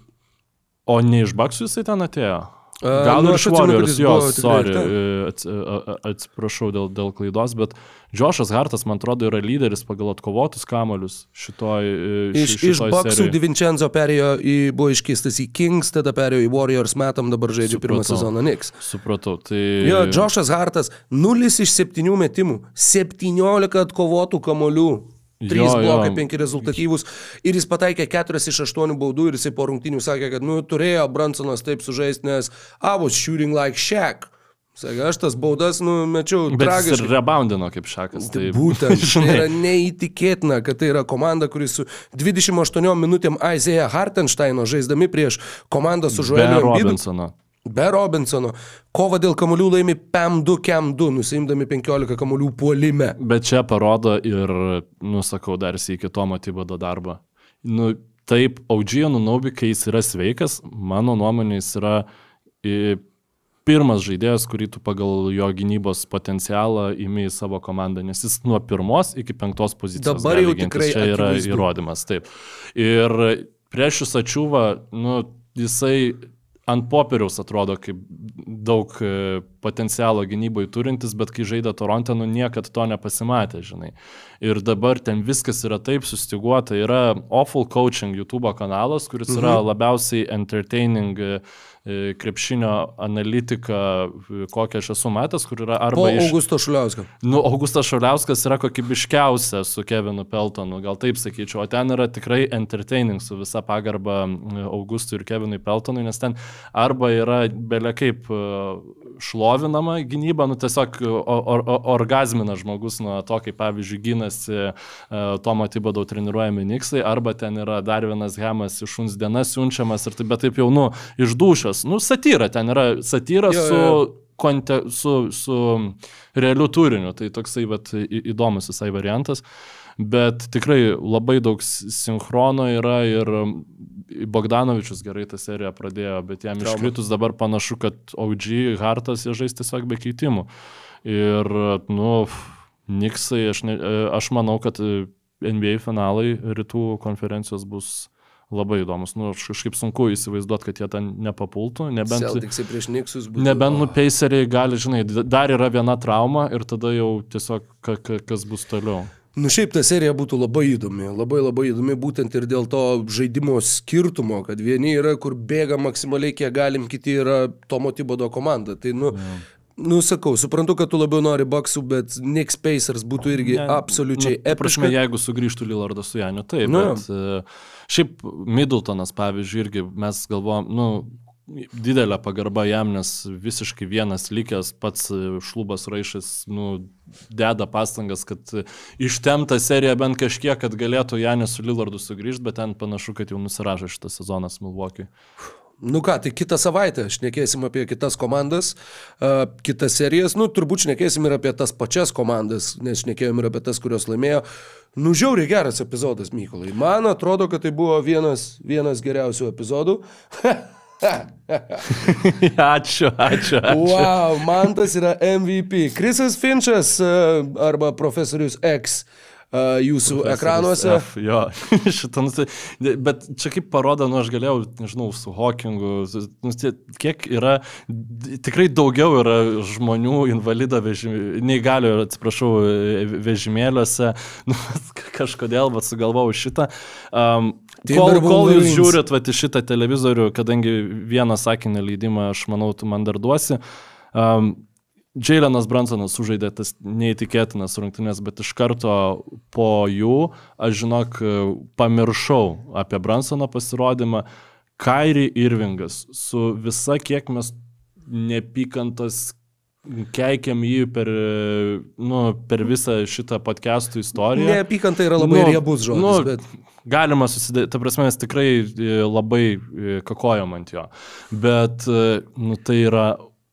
o ne iš Bucksų jisai ten atėjo? Gal nu, ir aš iš atsimenu, kad Warriors, jis jo, buvo tikrai sorry, ten. e, ats- a- a- atsiprašau dėl, dėl klaidos, bet Joshas Hartas, man atrodo, yra lyderis pagal atkovotus kamolius šitoj, e, Iš, ši- iš šitoj Bucksų serijoj. Divincenzo perėjo į, buvo iškeistas į Kings, tada perėjo į Warriors, metam dabar žaidžia pirmą Supratau. sezoną Knicks. Supratau, tai... Jo, Joshas Hartas, nulis iš septynių metimų, septyniolika atkovotų kamolių. Trys Jo, jo. blokai, penki rezultatyvūs ir jis pataikė keturias iš aštuonių baudų ir jisai po rungtynių sakė, kad nu, turėjo Brunsonas taip sužaisti, nes I was shooting like Shaq. Sakė, aš tas baudas, nu, mečiau Bet jis ir tragiškai. reboundino kaip Šakas. Tai Būtent, tai yra neįtikėtina, kad tai yra komanda, kuris su dvidešimt aštuoniom minutėm Isaiah Hartensteino žaisdami prieš komandą su be Joeliu Embiidu. Robinsono. Be Robinsono. Kova dėl kamuolių laimi Pam du, Cam du, nusiimdami penkiolika kamuolių puolime. Bet čia parodo ir, nusakau, dar iki Tomo Thibodeau darbą. Nu, taip, O G Anunoby, kai jis yra sveikas, mano nuomonė, jis yra i, pirmas žaidėjas, kurį tu pagal jo gynybos potencialą įmi į savo komandą, nes jis nuo pirmos iki penktos pozicijos. Dabar jau gali gintis. tikrai Čia yra akivaizdu. įrodymas, taip. Ir prieš šis ačiūvą, nu, jisai ant popieriaus atrodo kaip daug e, potencialo gynybai turintis, bet kai žaidė Toronte, nu niekad to nepasimatė, žinai. Ir dabar ten viskas yra taip sustiguota, yra Awful Coaching YouTube kanalas, kuris yra labiausiai entertaining e, krepšinio analitika, e, kokią aš esu matęs, kur yra Po arba iš... Augusto Šuliausko. Nu, Augustas Šuliauskas yra kokybiškiausia su Kevinu Peltonu, gal taip sakyčiau, o ten yra tikrai entertaining su visa pagarba Augustui ir Kevinui Peltonui, nes ten arba yra belia kaip e, šlovinama gynyba, nu tiesiog or, or, orgazmina žmogus nuo to, kaip pavyzdžiui gynasi e, Tomo Thibodeau treniruojami Knicksai, arba ten yra dar vienas hemas iš šuns dienas siunčiamas ir taip, bet taip jau, nu, iš dušos. Nu, satyra, ten yra satyra Jo, su... jo. Konte, su, su realiu turiniu, tai toksai vat, į- įdomus visai variantas, bet tikrai labai daug s- sinchrono yra ir Bogdanovičius gerai tą seriją pradėjo, bet jam Trauma. iškritus dabar panašu, kad O G Hartas jie žais tiesiog be keitimų. Ir, nu, Knicksai, aš, ne, aš manau, kad N B A finalai rytų konferencijos bus labai įdomus. Nu, aš kažkaip sunku įsivaizduoti, kad jie ten nepapultų, nebent... Celticsai prieš Knicksus būtų. Nebent nu Paceriai gali, žinai, dar yra viena trauma ir tada jau tiesiog ka, ka, kas bus toliau. Nu šiaip ta serija būtų labai įdomi, labai labai įdomi būtent ir dėl to žaidimo skirtumo, kad vieni yra, kur bėga maksimaliai kiek galim, kiti yra Tomo Thibodeau komanda. Tai nu, nu sakau, suprantu, kad tu labiau nori Bucksų, bet Knicks Pacers būtų irgi Ne, absoliučiai nu, ta prasme, epiška. jeigu sugrįžtų Lillardas su Janiu, taip, Nu, bet e, šiaip Middletonas, pavyzdžiui, irgi mes galvojam, nu, didelė pagarba jam, nes visiškai vienas likęs, pats e, Šlubas Raišas, nu, deda pastangas, kad e, ištemta serija bent kažkiek, kad galėtų Janis su Lillardu sugrįžti, bet ten panašu, kad jau nusiražo šitas sezonas Milwaukee'ui. Nu ką, tai kitą savaitę šnekėsim apie kitas komandas, uh, kitas serijas, nu turbūt šnekėsim ir apie tas pačias komandas, nes šnekėjom ir apie tas, kurios laimėjo. Nu žiauriai geras epizodas, Mykolai. Man atrodo, kad tai buvo vienas, vienas geriausių epizodų. ačiū, ačiū. ačiū. Wow, man tas yra M V P. Chrisas Finchas uh, arba profesorius X. Uh, jūsų ekranuose. F, jo, šitą, nu, tai- bet čia kaip parodo, nu, aš galėjau, nežinau, su Hawkingu, nu, tie- kiek yra, d- tikrai daugiau yra žmonių invalido vežimėliuose, neįgalio, atsiprašau, vežimėliuose, nu, kažkodėl, bet sugalvojau šitą. Um, kol, Timber kol jūs Wolverines. žiūrit vat, į šitą televizorių, kadangi vieną sakinį leidimą, aš manau, tu man dar duosi. Um, Jaylenas Brunsonas sužaidė tas neįtikėtinas rungtynes, bet iš karto po jų, aš žinok, pamiršau apie Brunsono pasirodymą. Kyrie Irvingas, su visa kiek mes nepykantos keikiam jį per, nu, per visą šitą podcastų istoriją. Neapykanta yra labai Nu, riebus žodis, nu, bet... Galima susidėti, ta prasme, mes tikrai e, labai e, kakojom ant jo, bet e, nu, tai yra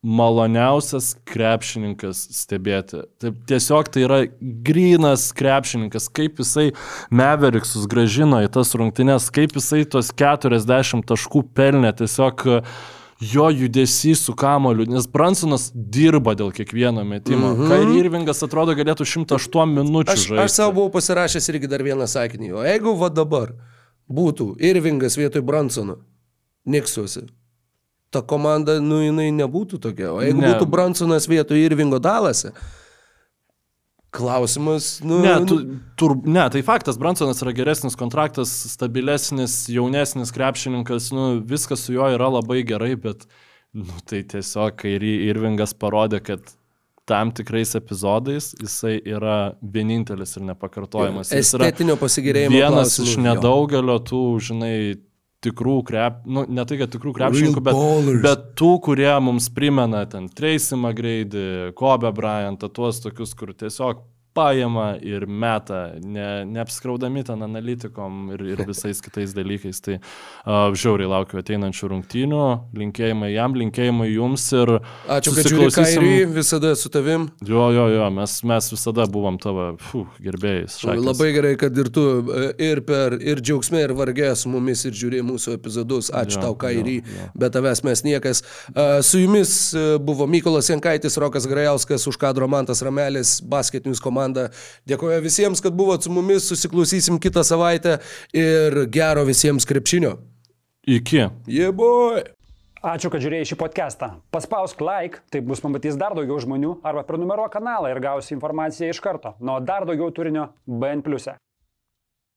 maloniausias krepšininkas stebėti. Taip, tiesiog tai yra grynas krepšininkas, kaip jisai Maverickus grąžino į tas rungtynes, kaip jisai tos keturiasdešimt taškų pelnė, tiesiog jo judesys su kamoliu, nes Brunsonas dirba dėl kiekvieno metimo. Mm-hmm. Kyrie Irvingas atrodo galėtų šimtą aštuonių minučių aš, žaisti. Aš savo buvau pasirašęs irgi dar vieną sakinį. O jeigu va dabar būtų Irvingas vietoj Brunsono Niksuose, ta komanda, nu, jinai nebūtų tokia. O jeigu ne. būtų Brunsonas vietoj Irvingo Dalase, klausimas, nu... Ne, tu, tur, ne, tai faktas, Brunsonas yra geresnis kontraktas, stabilesnis, jaunesnis krepšininkas, nu, viskas su juo yra labai gerai, bet, nu, tai tiesiog Kyrie Irvingas parodė, kad tam tikrais epizodais jisai yra vienintelis ir nepakartojamas. Estetinio pasigėrėjimo vienas klausimų, iš nedaugelio tų, žinai, tikrų krep, nu, ne tai, kad tikrų krepšininkų, bet, bet tų, kurie mums primena ten Tracy McGrady, Kobe Bryant, tuos tokius, kur tiesiog paima ir meta, ne, neapskraudami ten analitikom ir, ir visais kitais dalykais. Tai uh, žiauriai laukiu ateinančių rungtynių, linkėjimai jam, linkėjimai jums ir ačiū, kad žiūri Kyrie, visada su tavim. Jo, jo, jo, mes, mes visada buvom tavo fuh, gerbėjais. Šakės. Labai gerai, kad ir tu ir per ir džiaugsme, ir vargė su mumis ir žiūrė mūsų epizodus. Ačiū jo, tau, Kyrie, jo, jo. Bet tavęs mes niekas. Uh, su jumis buvo Mykolas Jankaitis, Rokas Grajauskas, už kadro Mantas Ramelis, Basket News komanda. Dėkoju visiems, kad buvot su mumis, susiklausysim kitą savaitę ir gero visiems krepšinio. Iki. Yeah, boy. Ačiū, kad žiūrėjai šį podcastą. Paspausk like, taip bus pamatys dar daugiau žmonių, arba prenumeruok kanalą ir gausi informaciją iš karto. Nuo dar daugiau turinio B N pliuse.